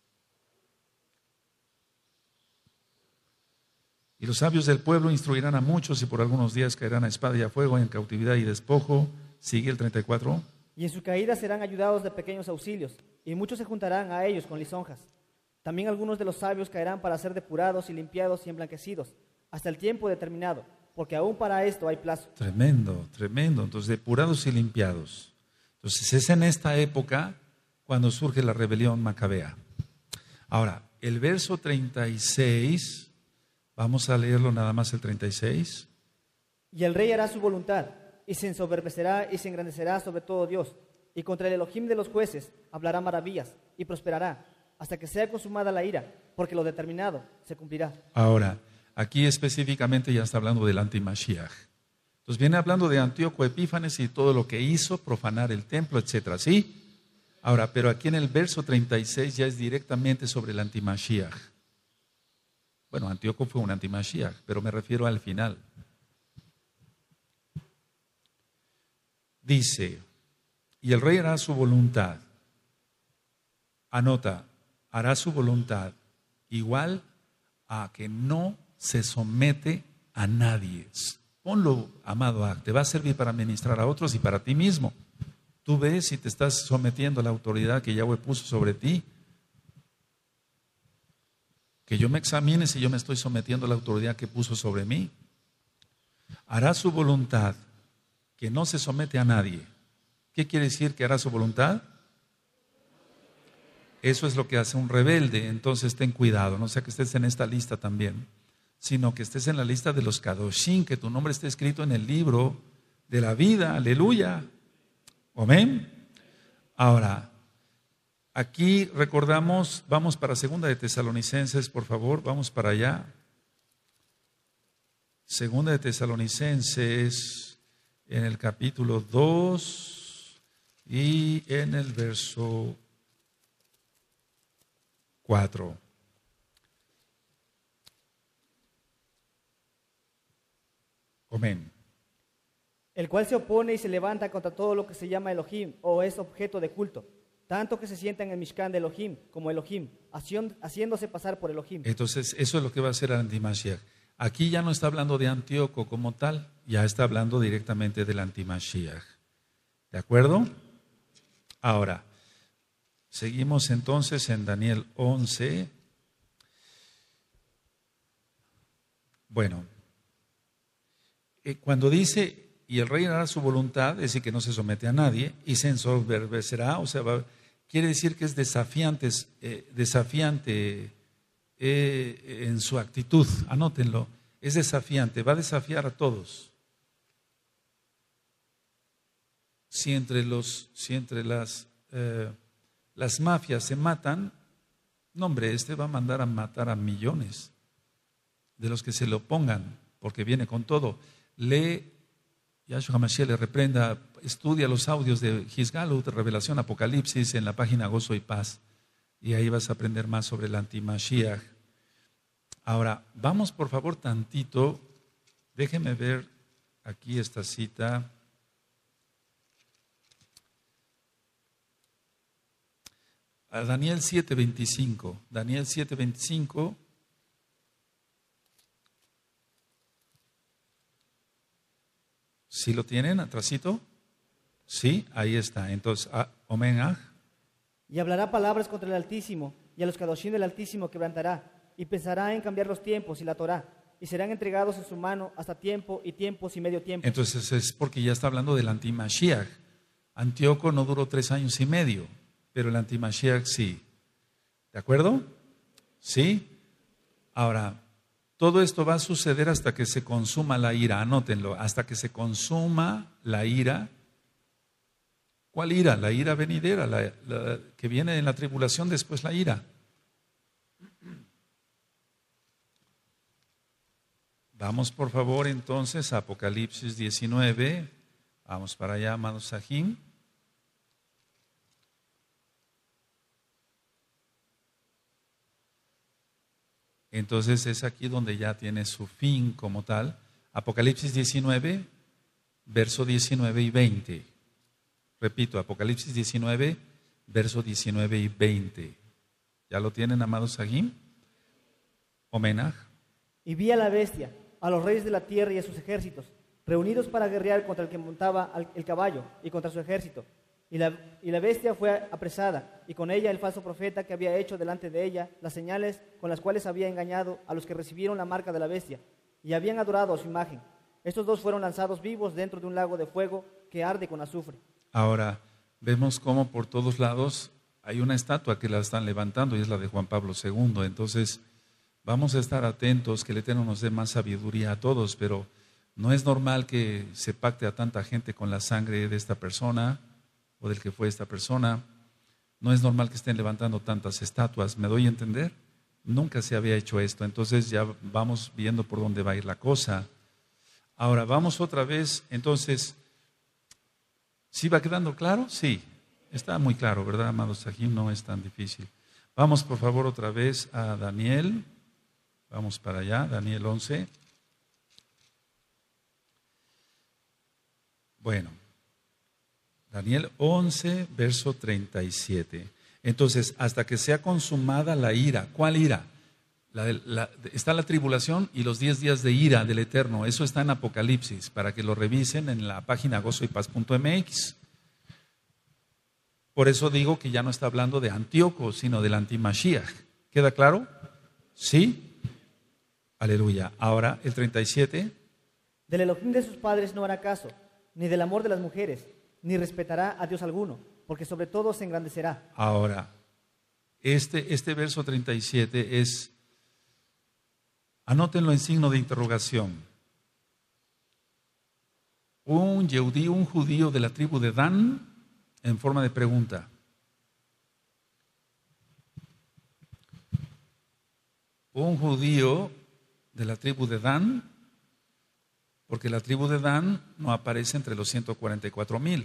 Y los sabios del pueblo instruirán a muchos, y por algunos días caerán a espada y a fuego, en cautividad y despojo. Sigue el treinta y cuatro. Y en su caída serán ayudados de pequeños auxilios, y muchos se juntarán a ellos con lisonjas. También algunos de los sabios caerán para ser depurados y limpiados y emblanquecidos, hasta el tiempo determinado, porque aún para esto hay plazo. Tremendo, tremendo. Entonces, depurados y limpiados. Entonces, es en esta época cuando surge la rebelión macabea. Ahora, el verso treinta y seis, vamos a leerlo nada más el treinta y seis. Y el rey hará su voluntad, y se ensoberbecerá y se engrandecerá sobre todo Dios, y contra el Elohim de los jueces hablará maravillas, y prosperará, hasta que sea consumada la ira, porque lo determinado se cumplirá. Ahora, aquí específicamente ya está hablando del anti-Mashiach. Entonces viene hablando de Antíoco Epífanes y todo lo que hizo, profanar el templo, etcétera, ¿sí? Ahora, pero aquí en el verso treinta y seis ya es directamente sobre el anti-Mashiach. Bueno, Antíoco fue un anti-Mashiach, pero me refiero al final. Dice, y el rey hará su voluntad. Anota, hará su voluntad igual a que no se somete a nadie. Ponlo, amado Ag, te va a servir para ministrar a otros y para ti mismo. Tú ves si te estás sometiendo a la autoridad que Yahweh puso sobre ti. Que yo me examine si yo me estoy sometiendo a la autoridad que puso sobre mí. Hará su voluntad, que no se somete a nadie. ¿Qué quiere decir que hará su voluntad? Eso es lo que hace un rebelde. Entonces ten cuidado, no sea que estés en esta lista también, sino que estés en la lista de los Kadoshim, que tu nombre esté escrito en el libro de la vida. Aleluya. Amén. Ahora, aquí recordamos, vamos para Segunda de Tesalonicenses, por favor, vamos para allá. Segunda de Tesalonicenses, en el capítulo dos y en el verso cuatro. Amén. El cual se opone y se levanta contra todo lo que se llama Elohim o es objeto de culto, tanto que se sienta en el Mishkan de Elohim como Elohim, haciéndose pasar por Elohim. Entonces, eso es lo que va a hacer el antimashiach. Aquí ya no está hablando de Antíoco como tal, ya está hablando directamente del antimashiach. ¿De acuerdo? Ahora, seguimos entonces en Daniel once. Bueno, eh, cuando dice, y el rey hará su voluntad, es decir, que no se somete a nadie, y se ensoberbecerá, o sea, va, quiere decir que es desafiante, eh, desafiante eh, en su actitud, anótenlo, es desafiante, va a desafiar a todos. Si entre, los, si entre las, eh, las mafias se matan, no hombre, este va a mandar a matar a millones de los que se le opongan, porque viene con todo. Lee, Yahshua HaMashiach le reprenda, estudia los audios de Hisgalut, Revelación, Apocalipsis, en la página Gozo y Paz, y ahí vas a aprender más sobre el antimashiach. Ahora, vamos por favor tantito, déjenme ver aquí esta cita. A Daniel siete veinticinco, Daniel siete veinticinco. ¿Sí lo tienen atrasito? Sí, ahí está. Entonces, Omen Aj. Y hablará palabras contra el Altísimo, y a los Kadoshim del Altísimo quebrantará, y pensará en cambiar los tiempos y la Torá, y serán entregados en su mano hasta tiempo y tiempos y medio tiempo. Entonces es porque ya está hablando del antimashiach. Antíoco no duró tres años y medio, pero el antimashiach sí. ¿De acuerdo? Sí. Ahora, todo esto va a suceder hasta que se consuma la ira, anótenlo, hasta que se consuma la ira. ¿Cuál ira? La ira venidera, la, la, que viene en la tribulación, después la ira. Vamos por favor entonces a Apocalipsis diecinueve, vamos para allá, amados Sahim. Entonces es aquí donde ya tiene su fin como tal. Apocalipsis diecinueve, verso diecinueve y veinte. Repito, Apocalipsis diecinueve, verso diecinueve y veinte. ¿Ya lo tienen, amados Sahim? Homenaj. Y vi a la bestia, a los reyes de la tierra y a sus ejércitos, reunidos para guerrear contra el que montaba el caballo y contra su ejército. Y la, y la bestia fue apresada, y con ella el falso profeta que había hecho delante de ella las señales con las cuales había engañado a los que recibieron la marca de la bestia y habían adorado a su imagen. Estos dos fueron lanzados vivos dentro de un lago de fuego que arde con azufre. Ahora, vemos cómo por todos lados hay una estatua que la están levantando y es la de Juan Pablo segundo. Entonces, vamos a estar atentos, que el Eterno nos dé más sabiduría a todos, pero no es normal que se pacte a tanta gente con la sangre de esta persona o del que fue esta persona. No es normal que estén levantando tantas estatuas. ¿Me doy a entender? Nunca se había hecho esto. Entonces ya vamos viendo por dónde va a ir la cosa. Ahora, vamos otra vez. Entonces, ¿sí va quedando claro? Sí, está muy claro, ¿verdad, amados Sahim? No es tan difícil. Vamos, por favor, otra vez a Daniel. Vamos para allá, Daniel once. Bueno, Daniel once, verso treinta y siete. Entonces, hasta que sea consumada la ira. ¿Cuál ira? La, la, está la tribulación y los diez días de ira del Eterno. Eso está en Apocalipsis, para que lo revisen en la página gozo y paz punto m x. Por eso digo que ya no está hablando de Antíoco, sino del antimashiach. ¿Queda claro? ¿Sí? Aleluya. Ahora, el treinta y siete. Del Elohim de sus padres no hará caso, ni del amor de las mujeres, ni respetará a Dios alguno, porque sobre todo se engrandecerá. Ahora, este, este verso treinta y siete es... Anótenlo en signo de interrogación. Un yehudí, un judío de la tribu de Dan, en forma de pregunta. Un judío de la tribu de Dan, porque la tribu de Dan no aparece entre los ciento cuarenta y cuatro mil.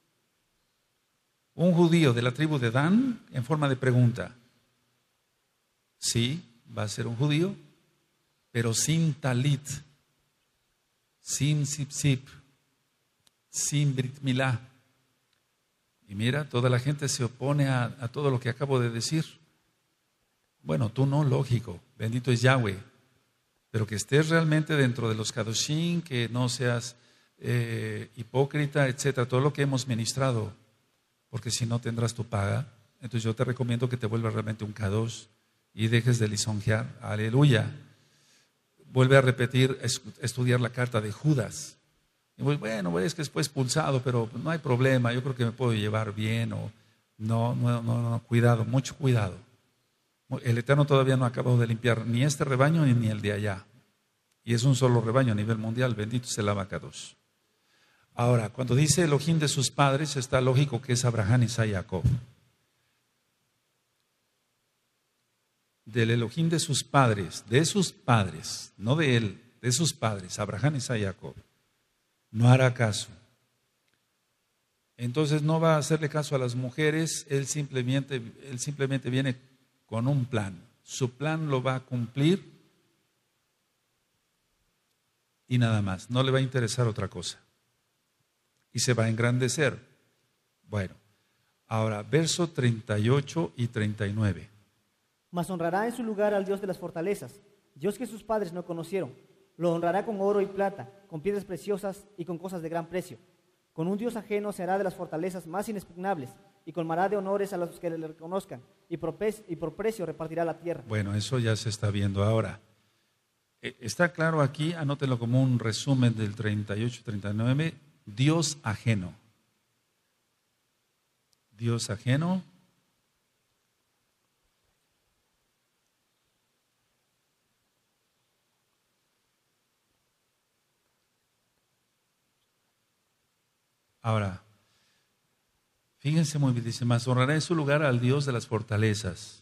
Un judío de la tribu de Dan, en forma de pregunta. Sí, va a ser un judío, pero sin talit, sin zip-zip, sin brit milá. Y mira, toda la gente se opone a, a todo lo que acabo de decir. Bueno, tú no, lógico, bendito es Yahweh. Pero que estés realmente dentro de los kadoshim, que no seas eh, hipócrita, etcétera, todo lo que hemos ministrado, porque si no tendrás tu paga. Entonces yo te recomiendo que te vuelvas realmente un kadosh y dejes de lisonjear. Aleluya. Vuelve a repetir, estudiar la carta de Judas. Y pues, bueno, es que después expulsado, pero no hay problema, yo creo que me puedo llevar bien. O, no, no, no, no, cuidado, mucho cuidado. El Eterno todavía no ha acabado de limpiar ni este rebaño ni el de allá. Y es un solo rebaño a nivel mundial, bendito es el Abacados. Ahora, cuando dice Elohim de sus padres, está lógico que es Abraham, Isaac y Jacob. Del Elohim de sus padres, de sus padres, no de él, de sus padres, Abraham, Isaac y Jacob, no hará caso. Entonces no va a hacerle caso a las mujeres, él simplemente, él simplemente viene con un plan. Su plan lo va a cumplir y nada más, no le va a interesar otra cosa. Y se va a engrandecer. Bueno, ahora verso treinta y ocho y treinta y nueve. Mas honrará en su lugar al Dios de las fortalezas, Dios que sus padres no conocieron. Lo honrará con oro y plata, con piedras preciosas y con cosas de gran precio. Con un Dios ajeno se hará de las fortalezas más inexpugnables y colmará de honores a los que le reconozcan y por, y por precio repartirá la tierra. Bueno, eso ya se está viendo ahora. Está claro aquí, anótenlo como un resumen del treinta y ocho y treinta y nueve, Dios ajeno. Dios ajeno. Ahora, fíjense muy bien, dice, mas honrará en su lugar al Dios de las fortalezas.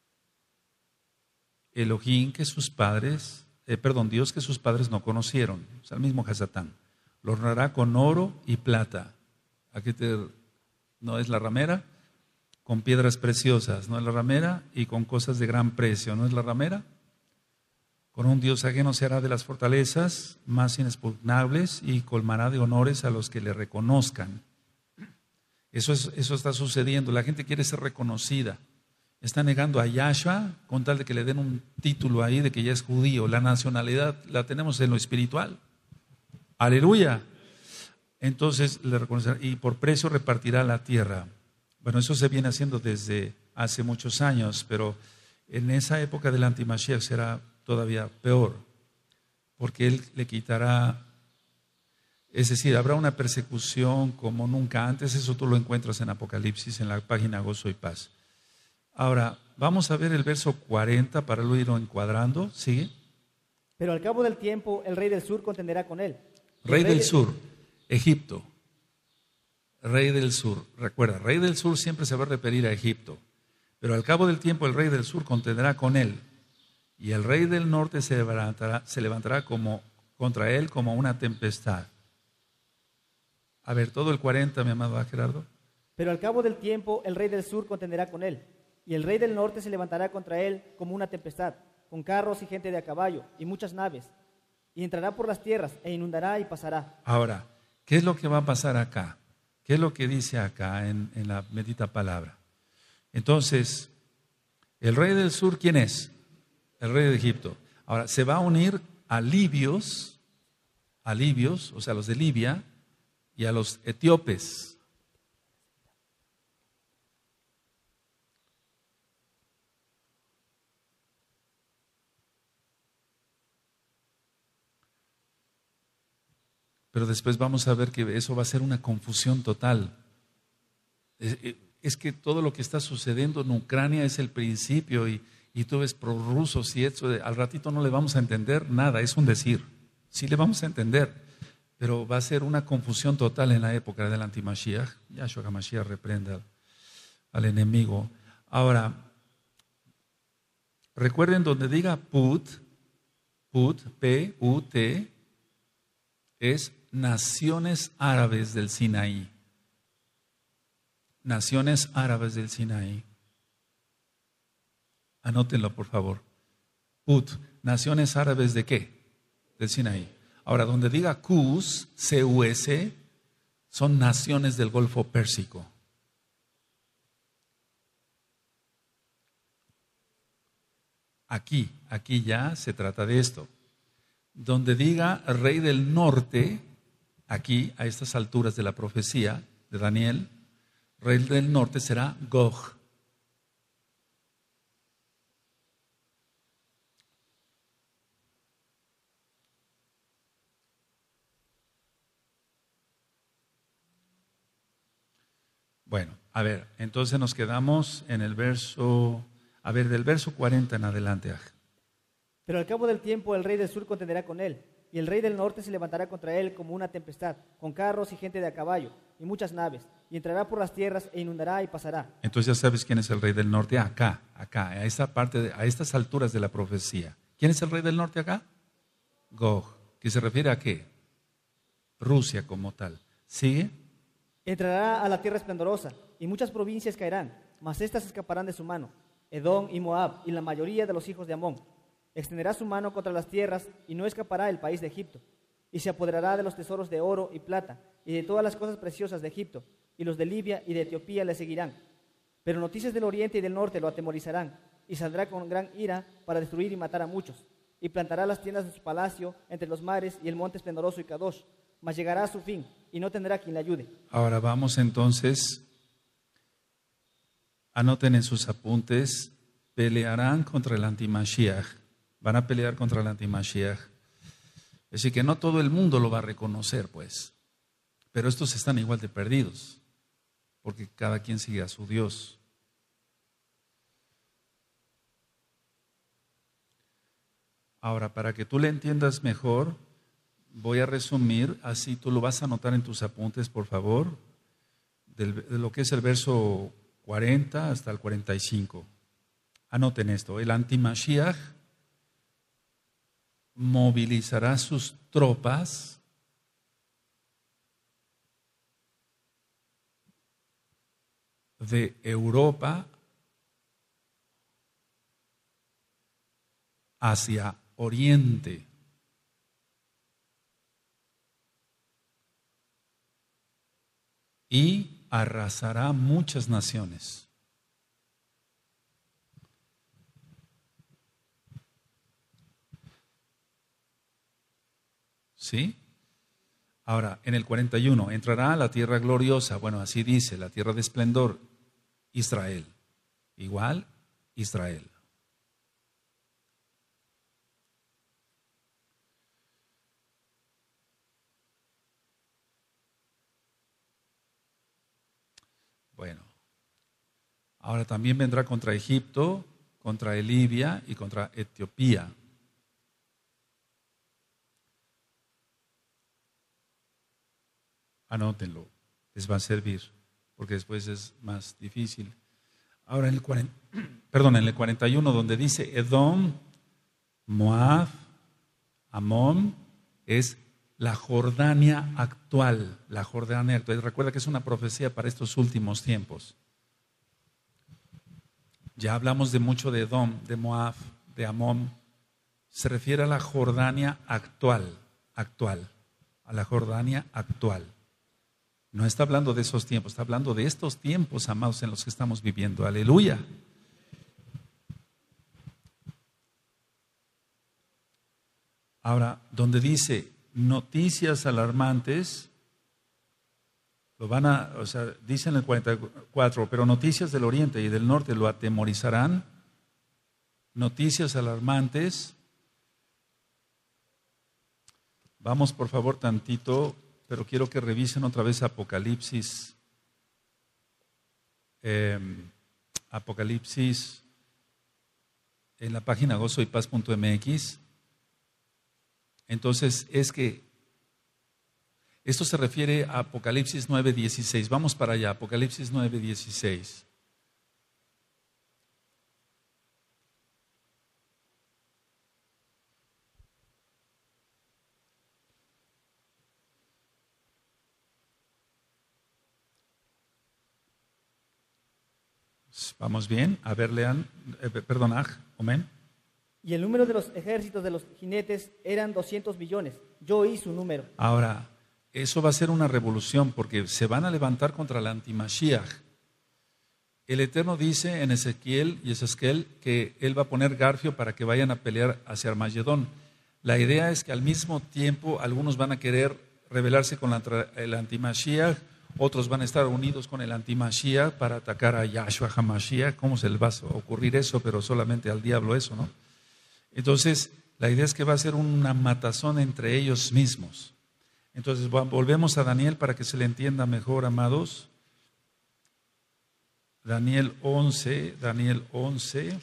Elohim que sus padres, eh, perdón, Dios que sus padres no conocieron, o sea, el mismo Hasatán. Lo honrará con oro y plata. Aquí te, no es la ramera, con piedras preciosas, no es la ramera, y con cosas de gran precio, no es la ramera. Con un Dios ajeno se hará de las fortalezas más inexpugnables y colmará de honores a los que le reconozcan. Eso, es, eso está sucediendo. La gente quiere ser reconocida. Está negando a Yahshua con tal de que le den un título ahí de que ya es judío. La nacionalidad la tenemos en lo espiritual. Aleluya. Entonces le reconocerá y por precio repartirá la tierra. Bueno, eso se viene haciendo desde hace muchos años, pero en esa época del antimashiach será todavía peor, porque él le quitará, es decir, habrá una persecución como nunca antes. Eso tú lo encuentras en Apocalipsis, en la página Gozo y Paz. Ahora, vamos a ver el verso cuarenta para lo irlo encuadrando. ¿Sigue? Pero al cabo del tiempo, el rey del sur contenderá con él. Rey, rey del sur, Egipto. Rey del sur, recuerda, rey del sur siempre se va a referir a Egipto. Pero al cabo del tiempo, el rey del sur contenderá con él. Y el rey del norte se levantará, se levantará como, contra él como una tempestad. A ver, todo el cuarenta, mi amado Gerardo. Pero al cabo del tiempo, el rey del sur contenderá con él. Y el rey del norte se levantará contra él como una tempestad, con carros y gente de a caballo y muchas naves. Y entrará por las tierras e inundará y pasará. Ahora, ¿qué es lo que va a pasar acá? ¿Qué es lo que dice acá en, en la bendita palabra? Entonces, ¿el rey del sur quién es? El rey de Egipto. Ahora, se va a unir a libios, a libios, o sea, a los de Libia, y a los etíopes. Pero después vamos a ver que eso va a ser una confusión total. Es, es que todo lo que está sucediendo en Ucrania es el principio y, y tú ves prorrusos y eso, al ratito no le vamos a entender nada, es un decir. Sí le vamos a entender, pero va a ser una confusión total en la época del anti-Mashiach. Yahshua HaMashiach reprenda al, al enemigo. Ahora, recuerden donde diga Put, Put, P U T, es naciones árabes del Sinaí. Naciones árabes del Sinaí. Anótenlo, por favor. Put, naciones árabes de qué? Del Sinaí. Ahora, donde diga Cus, C U S, son naciones del Golfo Pérsico. Aquí, aquí ya se trata de esto. Donde diga rey del norte, aquí, a estas alturas de la profecía de Daniel, rey del norte será Gog. Bueno, a ver, entonces nos quedamos en el verso, a ver, del verso cuarenta en adelante. Pero al cabo del tiempo el rey del sur contenderá con él, y el rey del norte se levantará contra él como una tempestad, con carros y gente de a caballo, y muchas naves, y entrará por las tierras e inundará y pasará. Entonces ya sabes quién es el rey del norte acá, acá, a esta parte, de, a estas alturas de la profecía. ¿Quién es el rey del norte acá? Gog, que se refiere a qué? Rusia como tal. ¿Sigue? Entrará a la tierra esplendorosa, y muchas provincias caerán, mas éstas escaparán de su mano, Edom y Moab, y la mayoría de los hijos de Amón. Extenderá su mano contra las tierras, y no escapará el país de Egipto. Y se apoderará de los tesoros de oro y plata, y de todas las cosas preciosas de Egipto, y los de Libia y de Etiopía le seguirán. Pero noticias del oriente y del norte lo atemorizarán, y saldrá con gran ira para destruir y matar a muchos. Y plantará las tiendas de su palacio entre los mares y el monte esplendoroso y Kadosh, mas llegará a su fin, y no tendrá quien le ayude. Ahora vamos entonces, anoten en sus apuntes, pelearán contra el anti-Mashiach, van a pelear contra el anti-Mashiach. Es decir, que no todo el mundo lo va a reconocer, pues, pero estos están igual de perdidos, porque cada quien sigue a su Dios. Ahora, para que tú le entiendas mejor, voy a resumir, así tú lo vas a anotar en tus apuntes, por favor, del, de lo que es el verso cuarenta hasta el cuarenta y cinco. Anoten esto, el anti-Mashiach movilizará sus tropas de Europa hacia Oriente. Y arrasará muchas naciones. ¿Sí? Ahora, en el cuarenta y uno, entrará a la tierra gloriosa, bueno, así dice, la tierra de esplendor, Israel. Igual, Israel. Bueno, ahora también vendrá contra Egipto, contra Libia y contra Etiopía. Anótenlo, les va a servir, porque después es más difícil. Ahora en el, cuarenta, perdón, en el cuarenta y uno, donde dice Edom, Moab, Amón, es la Jordania actual, la Jordania actual. Recuerda que es una profecía para estos últimos tiempos. Ya hablamos de mucho de Edom, de Moab, de Amón. Se refiere a la Jordania actual, actual, a la Jordania actual. No está hablando de esos tiempos, está hablando de estos tiempos, amados, en los que estamos viviendo. Aleluya. Ahora, donde dice noticias alarmantes, lo van a, o sea, dice en el cuarenta y cuatro, pero noticias del oriente y del norte lo atemorizarán. Noticias alarmantes. Vamos por favor tantito, pero quiero que revisen otra vez Apocalipsis. Eh, Apocalipsis en la página gozo y paz punto m x. Entonces es que esto se refiere a Apocalipsis nueve dieciséis. Vamos para allá, Apocalipsis nueve dieciséis. Vamos bien, a ver, lean, eh, perdón, amén. Y el número de los ejércitos de los jinetes eran doscientos millones. Yo oí su número. Ahora, eso va a ser una revolución porque se van a levantar contra el antimashiach. El Eterno dice en Ezequiel y Ezequiel que Él va a poner garfio para que vayan a pelear hacia Armagedón. La idea es que al mismo tiempo algunos van a querer rebelarse con la, el antimashiach, otros van a estar unidos con el antimashiach para atacar a Yahshua HaMashiach. ¿Cómo se les va a ocurrir eso? Pero solamente al diablo eso, ¿no? Entonces, la idea es que va a ser una matazón entre ellos mismos. Entonces, volvemos a Daniel para que se le entienda mejor, amados. Daniel once, Daniel once,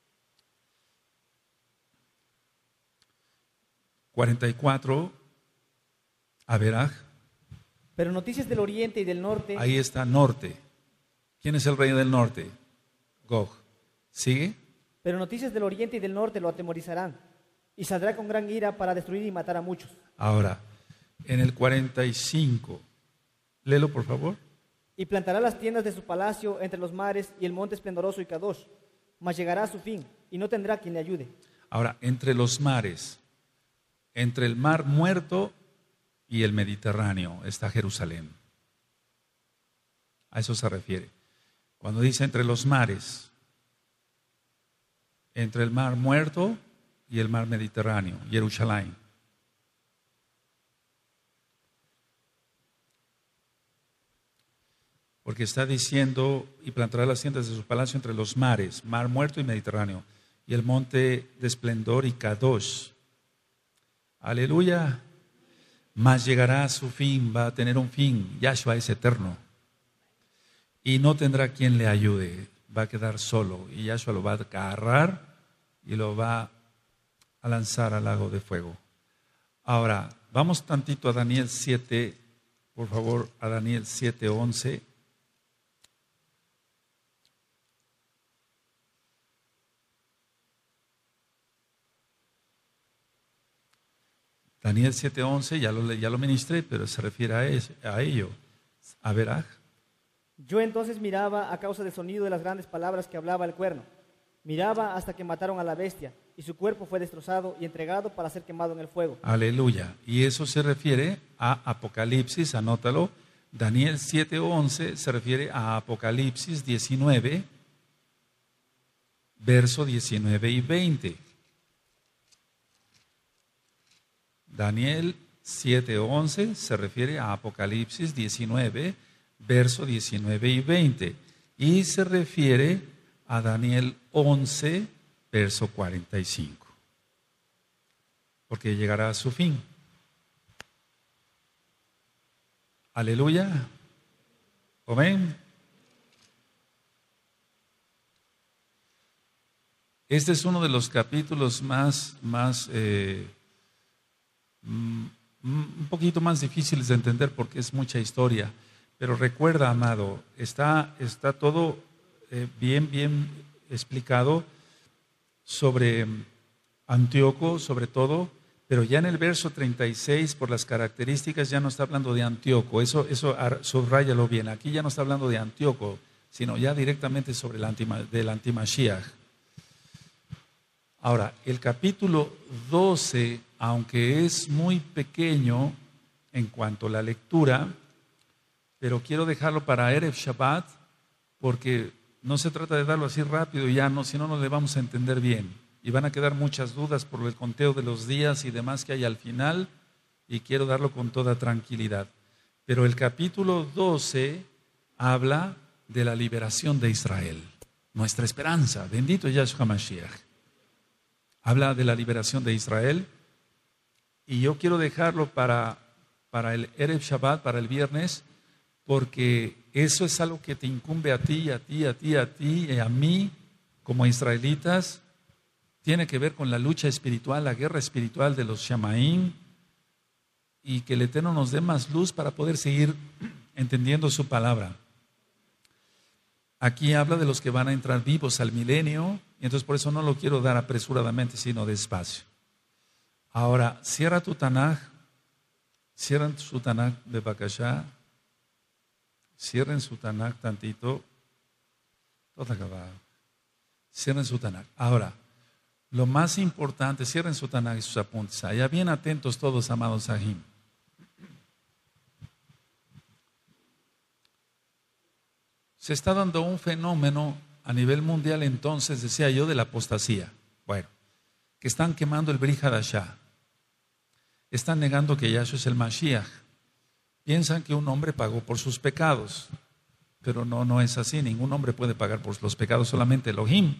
cuarenta y cuatro, Averaj. Pero noticias del oriente y del norte. Ahí está, norte. ¿Quién es el rey del norte? Gog. ¿Sigue? Pero noticias del oriente y del norte lo atemorizarán, y saldrá con gran ira para destruir y matar a muchos. Ahora, en el cuarenta y cinco, léelo por favor. Y plantará las tiendas de su palacio entre los mares y el monte esplendoroso y Kadosh, mas llegará a su fin, y no tendrá quien le ayude. Ahora, entre los mares, entre el mar muerto y el Mediterráneo está Jerusalén. A eso se refiere. Cuando dice entre los mares, entre el mar muerto y el mar Mediterráneo, Jerusalén. Porque está diciendo, y plantará las tiendas de su palacio entre los mares, mar muerto y Mediterráneo, y el monte de esplendor y Kadosh. Aleluya. Mas llegará a su fin, va a tener un fin. Yahshua es eterno. Y no tendrá quien le ayude. Va a quedar solo. Y Yahshua lo va a agarrar y lo va a lanzar al lago de fuego. Ahora, vamos tantito a Daniel siete, por favor, a Daniel siete once. Daniel siete once, ya lo, ya lo ministré, pero se refiere a, eso, a ello. A ver, yo entonces miraba a causa del sonido de las grandes palabras que hablaba el cuerno. Miraba hasta que mataron a la bestia, y su cuerpo fue destrozado y entregado para ser quemado en el fuego. Aleluya. Y eso se refiere a Apocalipsis, anótalo. Daniel siete once se refiere a Apocalipsis diecinueve, verso diecinueve y veinte. Daniel siete once se refiere a Apocalipsis diecinueve, verso diecinueve y veinte. Y se refiere a Daniel once, verso cuarenta y cinco. Porque llegará a su fin. Aleluya. Amén. Este es uno de los capítulos más, más eh, un poquito más difíciles de entender porque es mucha historia. Pero recuerda, amado, está, está todo eh, bien, bien explicado sobre Antíoco, sobre todo, pero ya en el verso treinta y seis, por las características, ya no está hablando de Antíoco. Eso, eso subráyalo bien. Aquí ya no está hablando de Antíoco, sino ya directamente sobre el antima, del antimashiach. Ahora, el capítulo doce, aunque es muy pequeño en cuanto a la lectura, pero quiero dejarlo para Erev Shabbat, porque no se trata de darlo así rápido y ya no, si no, no le vamos a entender bien. y van a quedar muchas dudas por el conteo de los días y demás que hay al final, y quiero darlo con toda tranquilidad. Pero el capítulo doce habla de la liberación de Israel, nuestra esperanza. Bendito Yahshua Mashiach. Habla de la liberación de Israel, y yo quiero dejarlo para, para el Erev Shabbat, para el viernes, porque eso es algo que te incumbe a ti, a ti, a ti, a ti y a mí, como israelitas. Tiene que ver con la lucha espiritual, la guerra espiritual de los Shamaim, y que el Eterno nos dé más luz para poder seguir entendiendo su palabra. Aquí habla de los que van a entrar vivos al milenio, y entonces por eso no lo quiero dar apresuradamente, sino despacio. Ahora, cierra tu Tanaj, cierran su Tanaj de Bakashá, cierren su Tanaj tantito, todo acabado, cierren su Tanaj. Ahora, lo más importante, cierren su Tanaj y sus apuntes, allá bien atentos todos, amados Sahim. Se está dando un fenómeno a nivel mundial entonces, decía yo, de la apostasía. Bueno, que están quemando el Brit Hadashah. Están negando que Yahshua es el Mashiach. Piensan que un hombre pagó por sus pecados, pero no, no es así. Ningún hombre puede pagar por los pecados, solamente Elohim.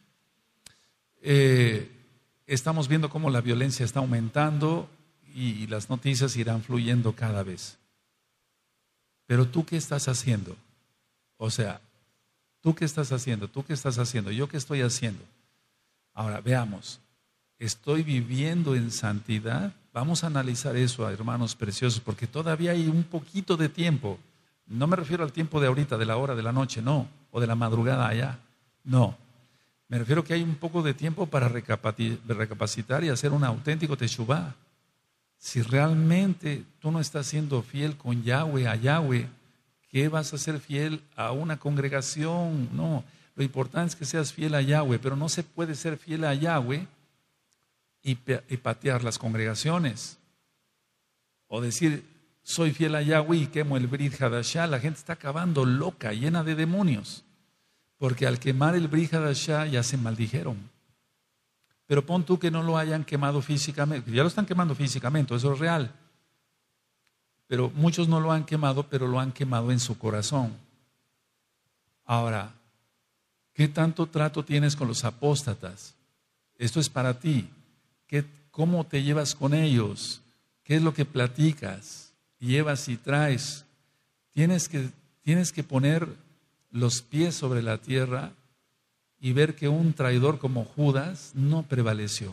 Eh, estamos viendo cómo la violencia está aumentando y, y las noticias irán fluyendo cada vez. Pero tú, ¿qué estás haciendo? O sea, ¿tú qué estás haciendo? ¿Tú qué estás haciendo? ¿Yo qué estoy haciendo? Ahora, veamos. ¿Estoy viviendo en santidad? Vamos a analizar eso, hermanos preciosos, porque todavía hay un poquito de tiempo. No me refiero al tiempo de ahorita, de la hora, de la noche, no. O de la madrugada allá, no. Me refiero que hay un poco de tiempo para recapacitar y hacer un auténtico teshuvá. Si realmente tú no estás siendo fiel con Yahweh, a Yahweh, ¿qué vas a ser fiel a una congregación? No, lo importante es que seas fiel a Yahweh, pero no se puede ser fiel a Yahweh y, y patear las congregaciones. O decir, soy fiel a Yahweh y quemo el Brit Hadashah. La gente está acabando loca, llena de demonios. Porque al quemar el Brit Hadashah ya se maldijeron. Pero pon tú que no lo hayan quemado físicamente. Ya lo están quemando físicamente, eso es real. Pero muchos no lo han quemado, pero lo han quemado en su corazón. Ahora, ¿qué tanto trato tienes con los apóstatas? Esto es para ti. ¿Qué, ¿Cómo te llevas con ellos? ¿Qué es lo que platicas? Llevas y traes. Tienes que, tienes que poner los pies sobre la tierra y ver que un traidor como Judas no prevaleció.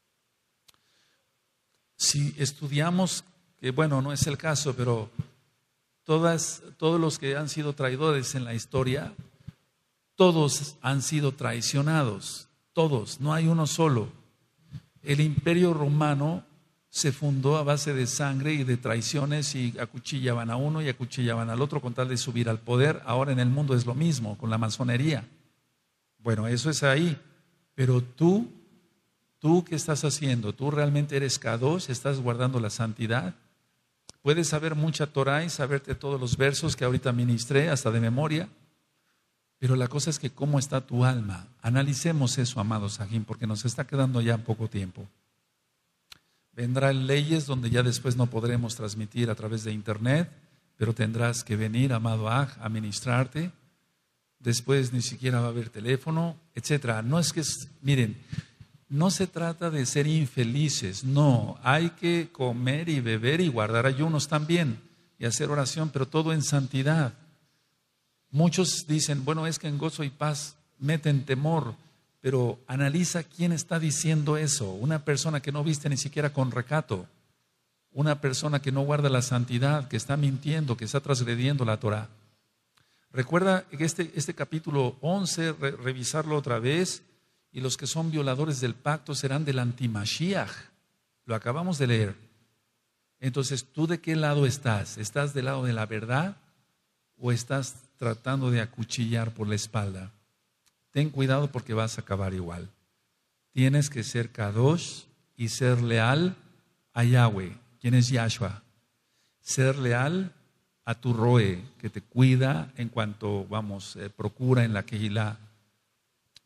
Si estudiamos, que bueno, no es el caso, pero todas, todos los que han sido traidores en la historia, todos han sido traicionados, todos, no hay uno solo. El imperio romano se fundó a base de sangre y de traiciones, y acuchillaban a uno y acuchillaban al otro con tal de subir al poder. Ahora en el mundo es lo mismo, con la masonería. Bueno, eso es ahí, pero tú, tú ¿qué estás haciendo? ¿Tú realmente eres Kadosh? ¿Estás guardando la santidad? Puedes saber mucha Torah y saberte todos los versos que ahorita ministré, hasta de memoria, pero la cosa es que ¿cómo está tu alma? Analicemos eso, amados Sahim, porque nos está quedando ya poco tiempo. Vendrán leyes donde ya después no podremos transmitir a través de internet, pero tendrás que venir, amado Aj, a ministrarte. Después ni siquiera va a haber teléfono, etcétera. No es que, miren, no se trata de ser infelices, no, hay que comer y beber y guardar ayunos también y hacer oración, pero todo en santidad. Muchos dicen, bueno, es que en gozo y paz meten temor, pero analiza quién está diciendo eso. Una persona que no viste ni siquiera con recato, una persona que no guarda la santidad, que está mintiendo, que está transgrediendo la Torah. Recuerda que este, este capítulo once, re, revisarlo otra vez, y los que son violadores del pacto serán del antimashiach. Lo acabamos de leer. Entonces, ¿tú de qué lado estás? ¿Estás del lado de la verdad o estás tratando de acuchillar por la espalda? Ten cuidado porque vas a acabar igual. Tienes que ser Kadosh y ser leal a Yahweh, quien es Yahshua. Ser leal a tu Roe, que te cuida en cuanto, vamos, eh, procura en la Kehilá.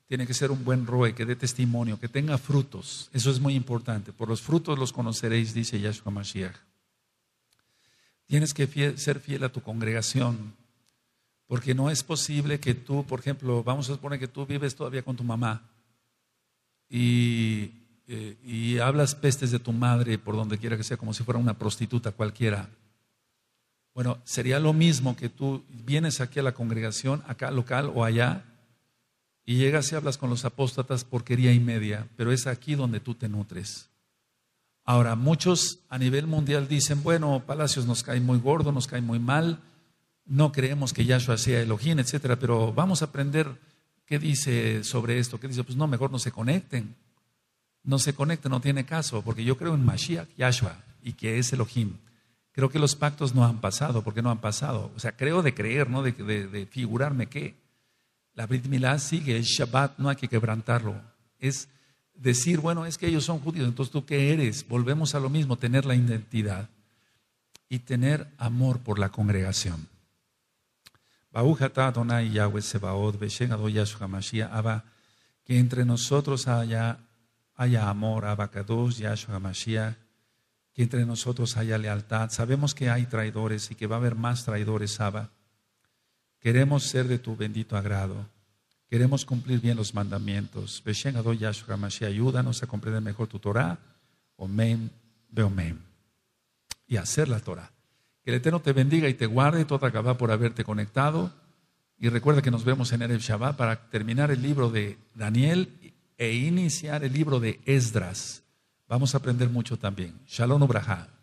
tiene que ser un buen roe, que dé testimonio, que tenga frutos. Eso es muy importante. Por los frutos los conoceréis, dice Yahshua Mashiach. Tienes que fiel, ser fiel a tu congregación, porque no es posible que tú, por ejemplo, vamos a suponer que tú vives todavía con tu mamá y, eh, y hablas pestes de tu madre por donde quiera que sea, como si fuera una prostituta cualquiera. Bueno, sería lo mismo que tú vienes aquí a la congregación, acá local o allá, y llegas y hablas con los apóstatas porquería y media, pero es aquí donde tú te nutres. Ahora, muchos a nivel mundial dicen, bueno, Palacios nos cae muy gordo, nos cae muy mal, no creemos que Yahshua sea Elohim, etcétera, pero vamos a aprender qué dice sobre esto, qué dice, pues no, mejor no se conecten, no se conecten, no tiene caso, porque yo creo en Mashiach, Yahshua, y que es Elohim. Creo que los pactos no han pasado, porque no han pasado, o sea, creo de creer, no de, de, de figurarme que la Brit Milá sigue, el Shabbat no hay que quebrantarlo, es decir, bueno, es que ellos son judíos, entonces tú qué eres, volvemos a lo mismo, tener la identidad y tener amor por la congregación. Que entre nosotros haya, haya amor, Abacados, Yahshua Mashiach, que entre nosotros haya lealtad. Sabemos que hay traidores y que va a haber más traidores, Abba. Queremos ser de tu bendito agrado. Queremos cumplir bien los mandamientos. Beshen Adon Yahshua Mashiach, ayúdanos a comprender mejor tu Torah. Omen, beomen. Y hacer la Torah. Que el Eterno te bendiga y te guarde, toda Gabá por haberte conectado. Y recuerda que nos vemos en Erev Shabbat para terminar el libro de Daniel e iniciar el libro de Esdras. Vamos a aprender mucho también. Shalom Ubraja.